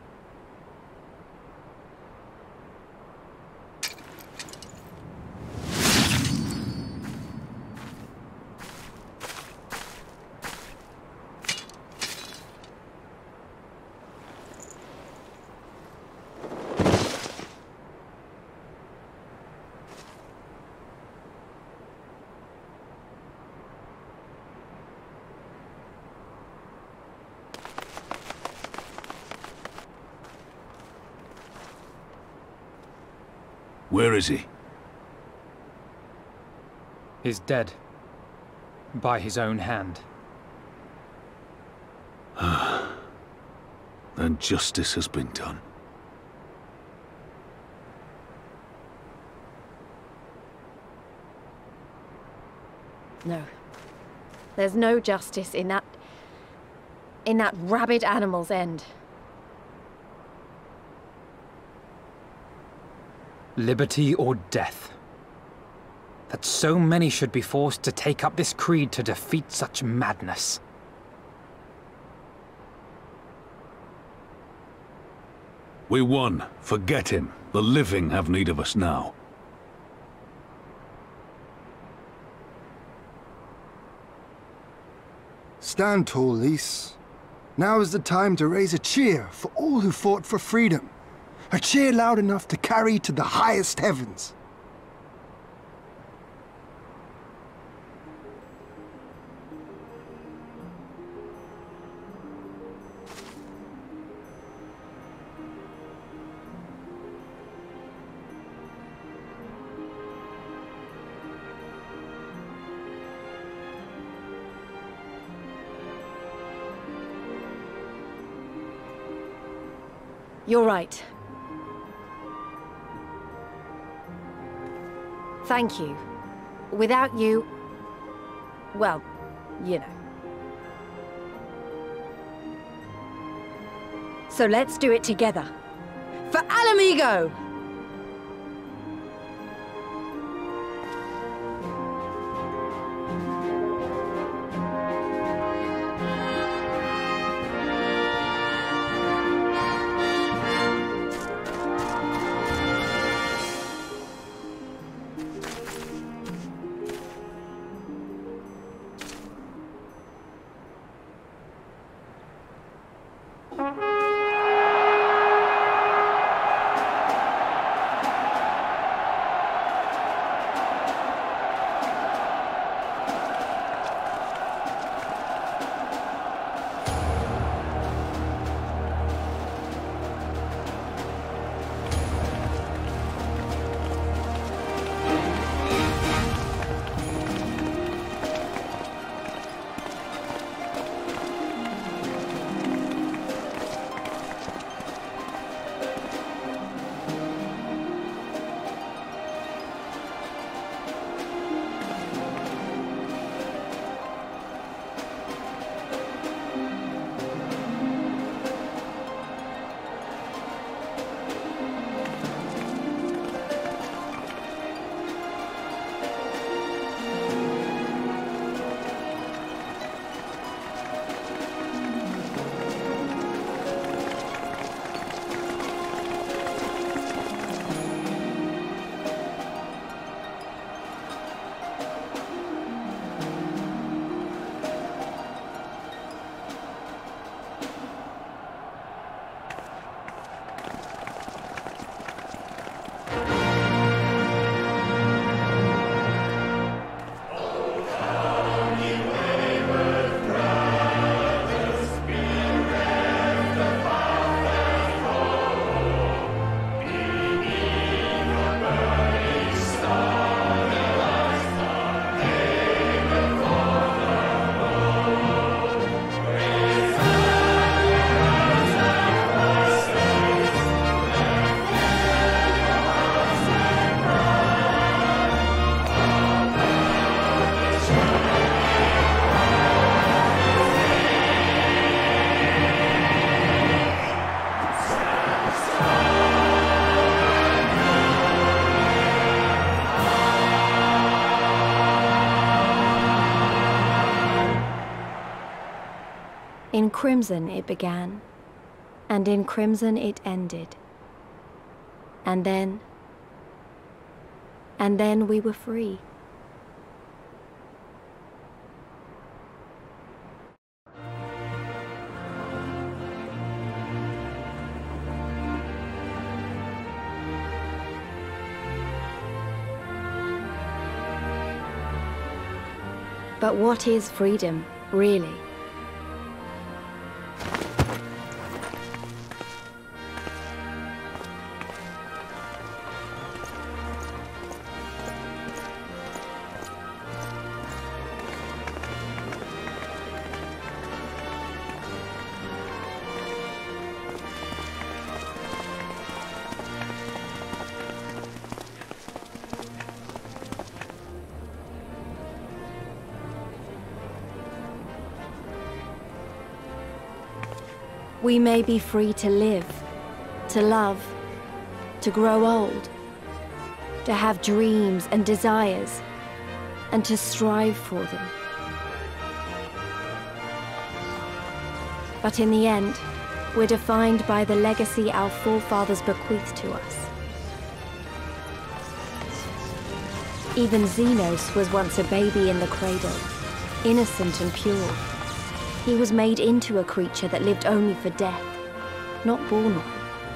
Where is he? He's dead. By his own hand. Then justice has been done. No. There's no justice in that... in that rabid animal's end. Liberty or death. That so many should be forced to take up this creed to defeat such madness. We won. Forget him. The living have need of us now. Stand tall, Lys. Now is the time to raise a cheer for all who fought for freedom. A cheer loud enough to carry to the highest heavens. You're right. Thank you. Without you... well, you know. So let's do it together. For Ala Mhigo! In crimson it began, and in crimson it ended. And then... and then we were free. But what is freedom, really? We may be free to live, to love, to grow old, to have dreams and desires, and to strive for them. But in the end, we're defined by the legacy our forefathers bequeathed to us. Even Xenos was once a baby in the cradle, innocent and pure. He was made into a creature that lived only for death, not born one.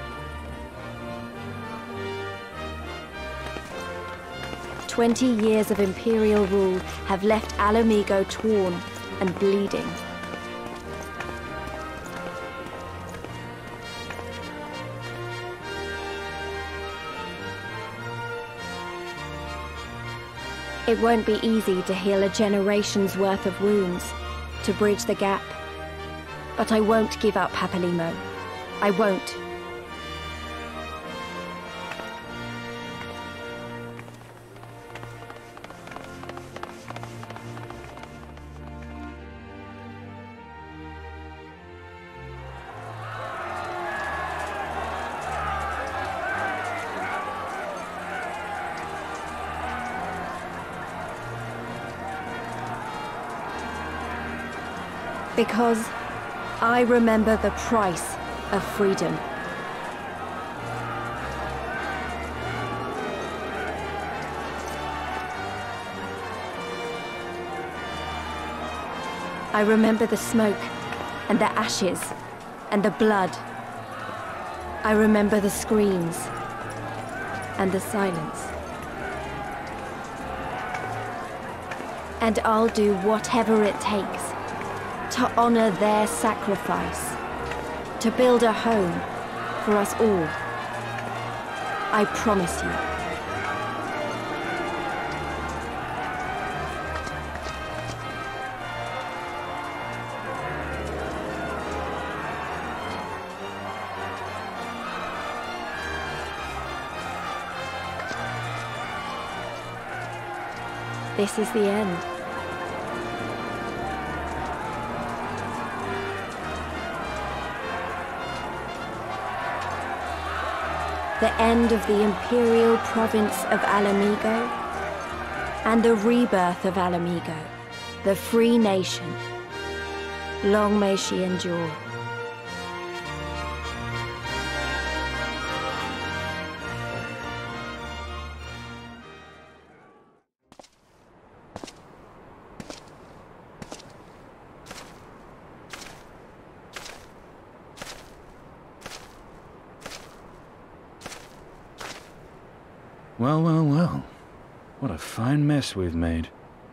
Twenty years of Imperial rule have left Ala Mhigo torn and bleeding. It won't be easy to heal a generation's worth of wounds, to bridge the gap. But I won't give up, Papalymo. I won't. Because I remember the price of freedom. I remember the smoke, and the ashes, and the blood. I remember the screams, and the silence. And I'll do whatever it takes to honor their sacrifice, to build a home for us all. I promise you. This is the end. The end of the Imperial province of Ala Mhigo, and the rebirth of Ala Mhigo, the free nation. Long may she endure. Well, well, well. What a fine mess we've made.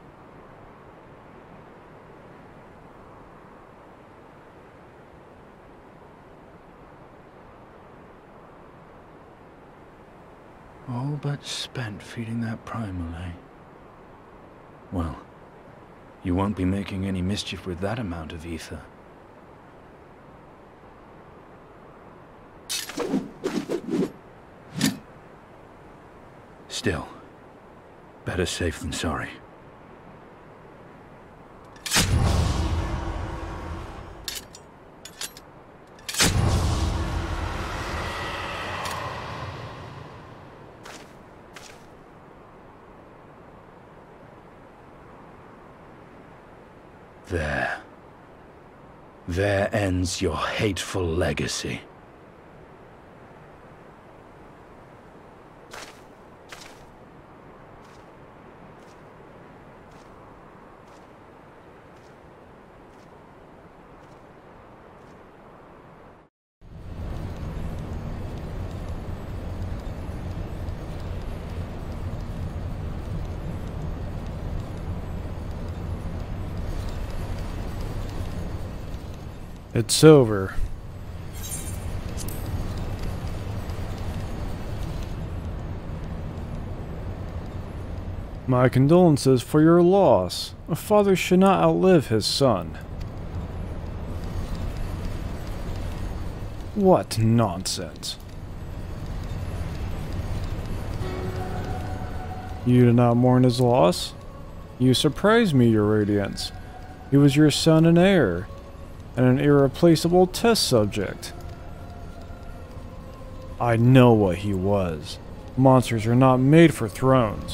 All but spent feeding that primal, eh? Well, you won't be making any mischief with that amount of ether. Still, better safe than sorry. There. There ends your hateful legacy. It's over. My condolences for your loss. A father should not outlive his son. What nonsense. You did not mourn his loss? You surprised me, Your Radiance. He was your son and heir, and an irreplaceable test subject. I know what he was. Monsters are not made for thrones.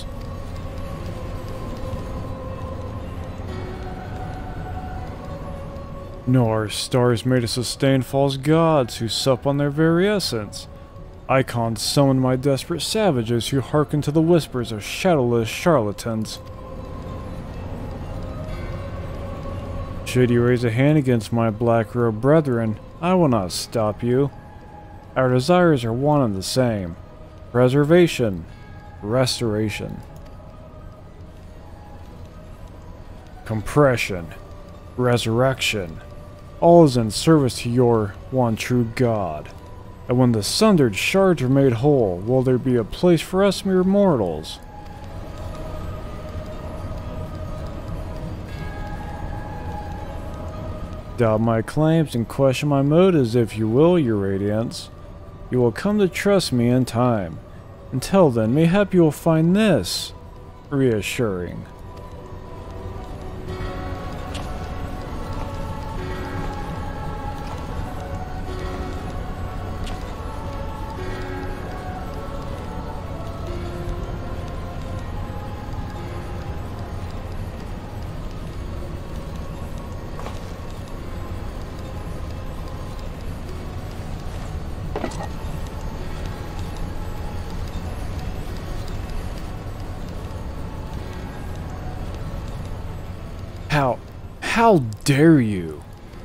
Nor are stars made to sustain false gods who sup on their very essence. Icons summon my desperate savages who hearken to the whispers of shadowless charlatans. Should you raise a hand against my black-robed brethren, I will not stop you. Our desires are one and the same. Preservation. Restoration. Compression. Resurrection. All is in service to your one true God. And when the sundered shards are made whole, will there be a place for us mere mortals? Doubt my claims and question my motives if you will, Your Radiance. You will come to trust me in time. Until then, mayhap you will find this reassuring. How... how dare you?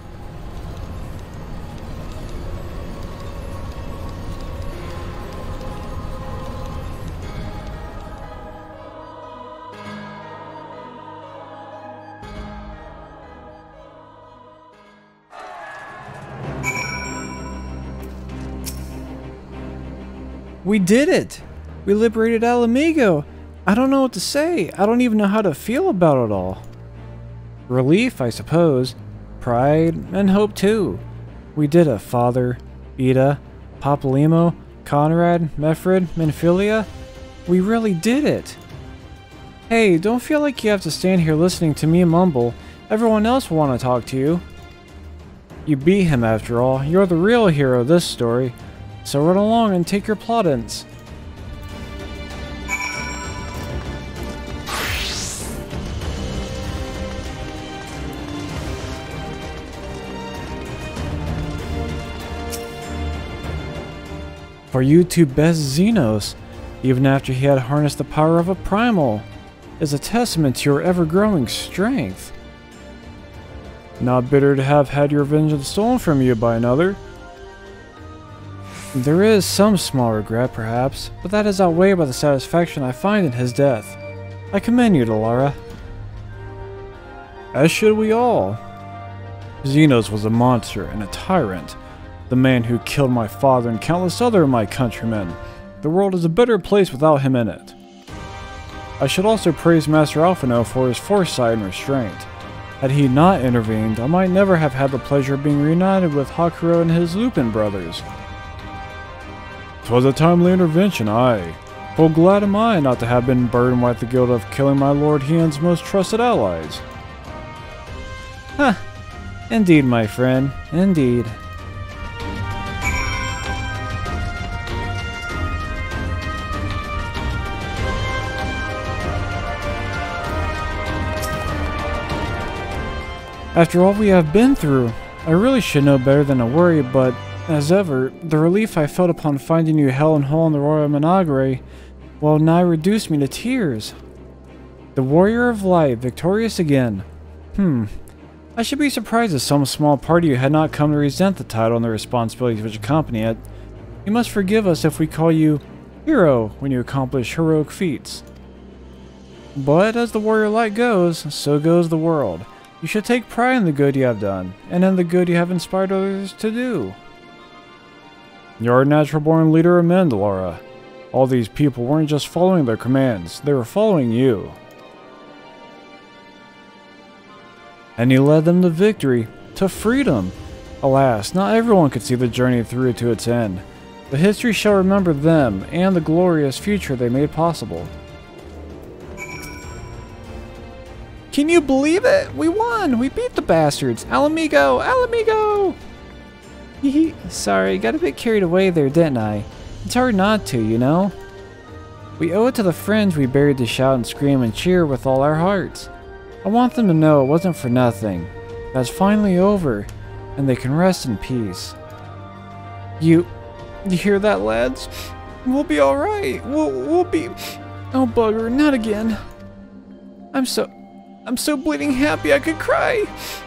We did it! We liberated Ala Mhigo! I don't know what to say. I don't even know how to feel about it all. Relief, I suppose. Pride, and hope too. We did it, Father. Ida, Papalymo, Conrad, Meffred, Minfilia. We really did it. Hey, don't feel like you have to stand here listening to me mumble. Everyone else will want to talk to you. You beat him after all. You're the real hero of this story. So run along and take your plaudits. For you to best Xenos, even after he had harnessed the power of a primal, is a testament to your ever-growing strength. Not bitter to have had your vengeance stolen from you by another. There is some small regret, perhaps, but that is outweighed by the satisfaction I find in his death. I commend you, Delara. As should we all. Xenos was a monster and a tyrant. The man who killed my father and countless other of my countrymen. The world is a better place without him in it. I should also praise Master Alphinaud for his foresight and restraint. Had he not intervened, I might never have had the pleasure of being reunited with Hakuro and his Lupin brothers. 'Twas a timely intervention, aye. Full glad am I not to have been burdened with the guilt of killing my Lord Hien's most trusted allies. Huh. Indeed, my friend. Indeed. After all we have been through, I really should know better than to worry, but as ever, the relief I felt upon finding you hell and whole in the Royal Menagre, well, nigh reduced me to tears. The Warrior of Light, victorious again. Hmm. I should be surprised if some small part of you had not come to resent the title and the responsibilities which accompany it. You must forgive us if we call you Hero when you accomplish heroic feats. But as the Warrior Light goes, so goes the world. You should take pride in the good you have done, and in the good you have inspired others to do. You're a natural-born leader of men, Laura. All these people weren't just following their commands, they were following you. And you led them to victory, to freedom. Alas, not everyone could see the journey through to its end, but history shall remember them and the glorious future they made possible. Can you believe it? We won! We beat the bastards! Al amigo! Al amigo! Hee sorry, got a bit carried away there, didn't I? It's hard not to, you know? We owe it to the friends we buried to shout and scream and cheer with all our hearts. I want them to know it wasn't for nothing. That's finally over, and they can rest in peace. You... you hear that, lads? We'll be alright. We'll, we'll be... Oh, bugger, not again. I'm so... I'm so bleeding happy I could cry.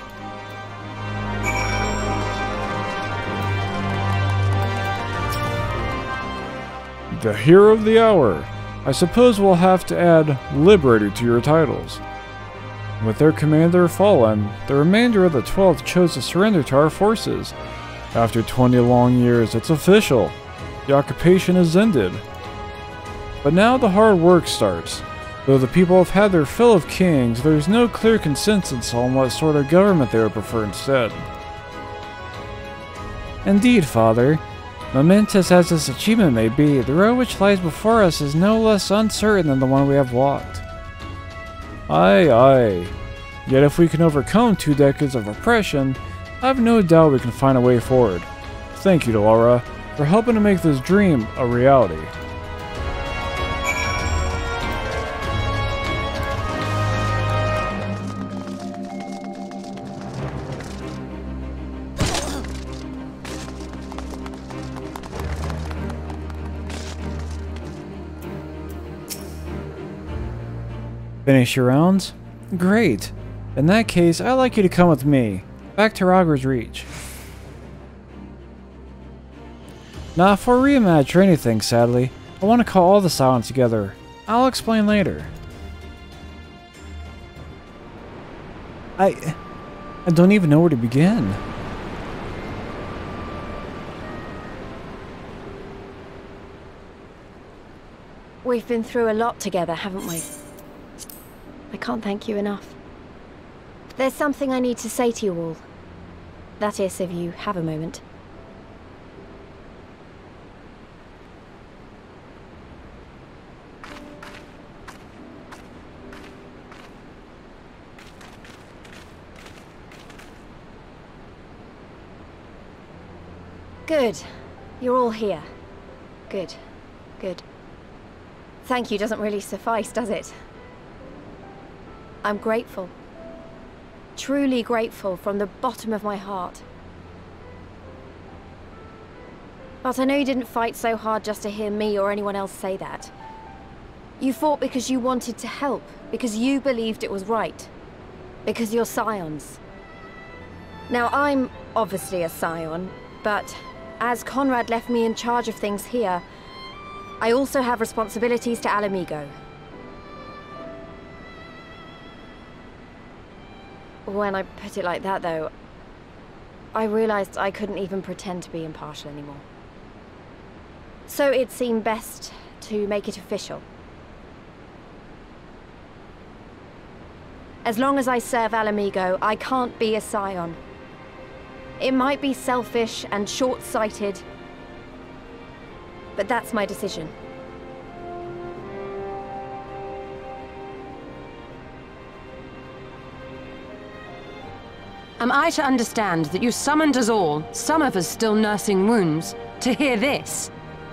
The Hero of the Hour. I suppose we'll have to add Liberator to your titles. With their commander fallen, the remainder of the twelfth chose to surrender to our forces. After twenty long years, it's official. The occupation is ended. But now the hard work starts. Though the people have had their fill of kings, there is no clear consensus on what sort of government they would prefer instead. Indeed, Father. Momentous as this achievement may be, the road which lies before us is no less uncertain than the one we have walked. Aye, aye. Yet if we can overcome two decades of oppression, I have no doubt we can find a way forward. Thank you, Laura, for helping to make this dream a reality. Finish your rounds? Great. In that case, I'd like you to come with me. Back to Rogger's Reach. Now, if we're rematch or anything, sadly, I want to call all the Silence together. I'll explain later. I... I don't even know where to begin. We've been through a lot together, haven't we? I can't thank you enough. There's something I need to say to you all. That is, if you have a moment. Good. You're all here. Good. Good. Thank you doesn't really suffice, does it? I'm grateful. Truly grateful from the bottom of my heart. But I know you didn't fight so hard just to hear me or anyone else say that. You fought because you wanted to help, because you believed it was right. Because you're Scions. Now, I'm obviously a Scion, but as Conrad left me in charge of things here, I also have responsibilities to Al amigo. When I put it like that, though, I realized I couldn't even pretend to be impartial anymore. So it seemed best to make it official. As long as I serve Al amigo, I can't be a Scion. It might be selfish and short-sighted, but that's my decision. Am I to understand that you summoned us all, some of us still nursing wounds, to hear this?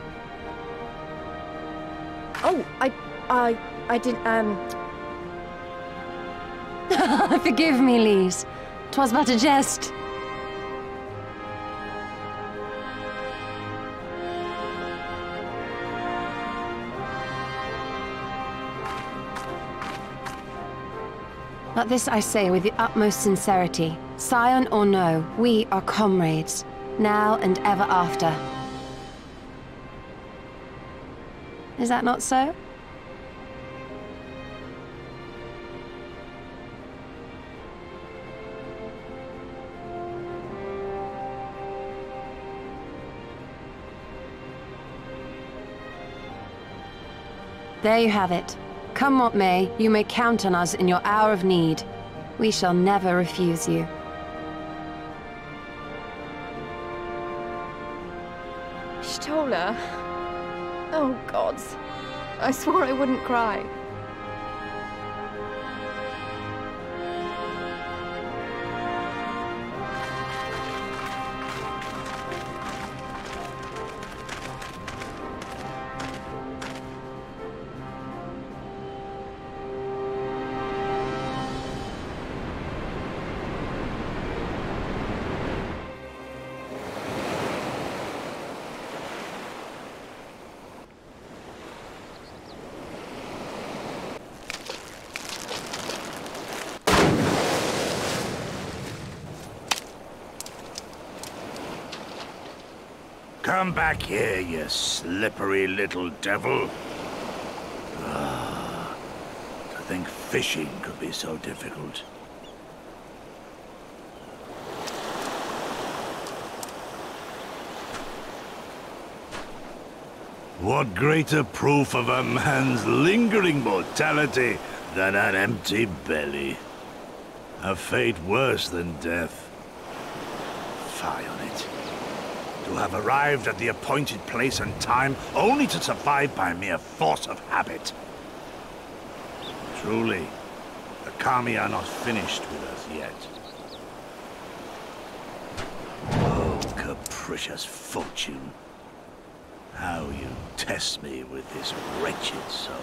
Oh, I... I... I didn't, um... Forgive me, Lise. 'Twas but a jest. But this I say with the utmost sincerity. Scion or no, we are comrades, now and ever after. Is that not so? There you have it. Come what may, you may count on us in your hour of need. We shall never refuse you. Stola. Oh, gods. I swore I wouldn't cry. Come back here, you slippery little devil. Ah, to think fishing could be so difficult. What greater proof of a man's lingering mortality than an empty belly? A fate worse than death. Fie on it. To have arrived at the appointed place and time only to survive by mere force of habit. Truly, the Kami are not finished with us yet. Oh, capricious fortune. How you test me with this wretched soul.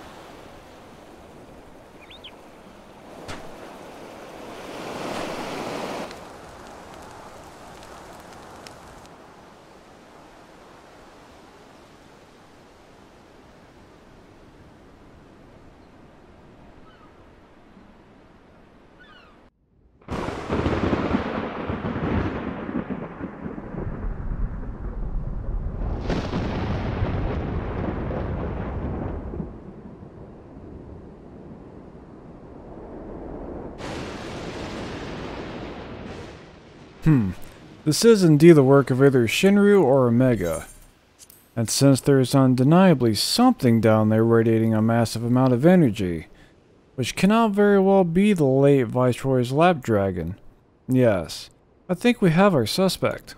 Hmm. This is indeed the work of either Shinryu or Omega. And since there is undeniably something down there radiating a massive amount of energy, which cannot very well be the late Viceroy's lap dragon, yes, I think we have our suspect.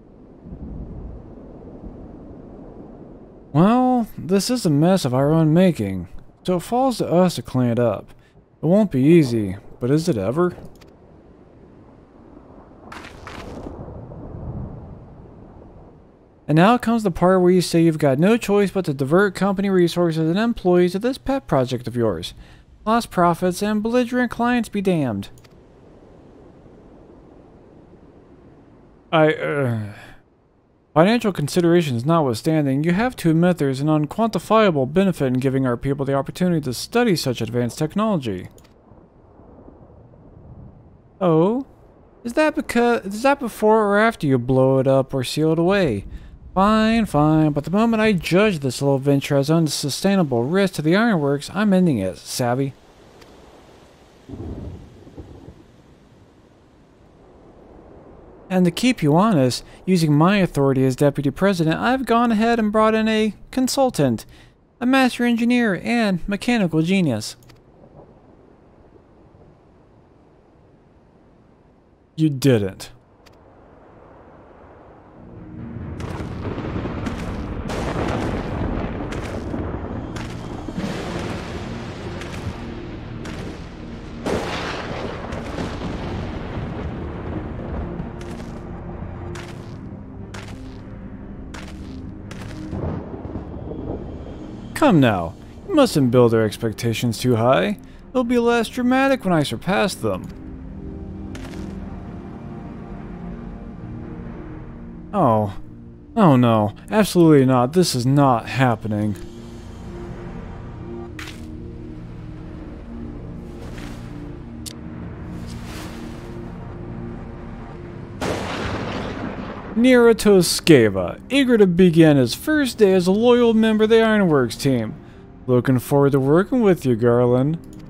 Well, this is a mess of our own making, so it falls to us to clean it up. It won't be easy, but is it ever? And now comes the part where you say you've got no choice but to divert company resources and employees to this pet project of yours. Lost profits and belligerent clients be damned. I, uh... Financial considerations notwithstanding, you have to admit there is an unquantifiable benefit in giving our people the opportunity to study such advanced technology. Oh? Is that because... is that before or after you blow it up or seal it away? Fine, fine, but the moment I judge this little venture as unsustainable risk to the ironworks, I'm ending it, savvy? And to keep you honest, using my authority as deputy president, I've gone ahead and brought in a consultant, a master engineer, and mechanical genius. You didn't. Come now, you mustn't build their expectations too high. They'll be less dramatic when I surpass them. Oh. Oh no, absolutely not. This is not happening. Niratos Sceva, eager to begin his first day as a loyal member of the Ironworks team. Looking forward to working with you, Garland.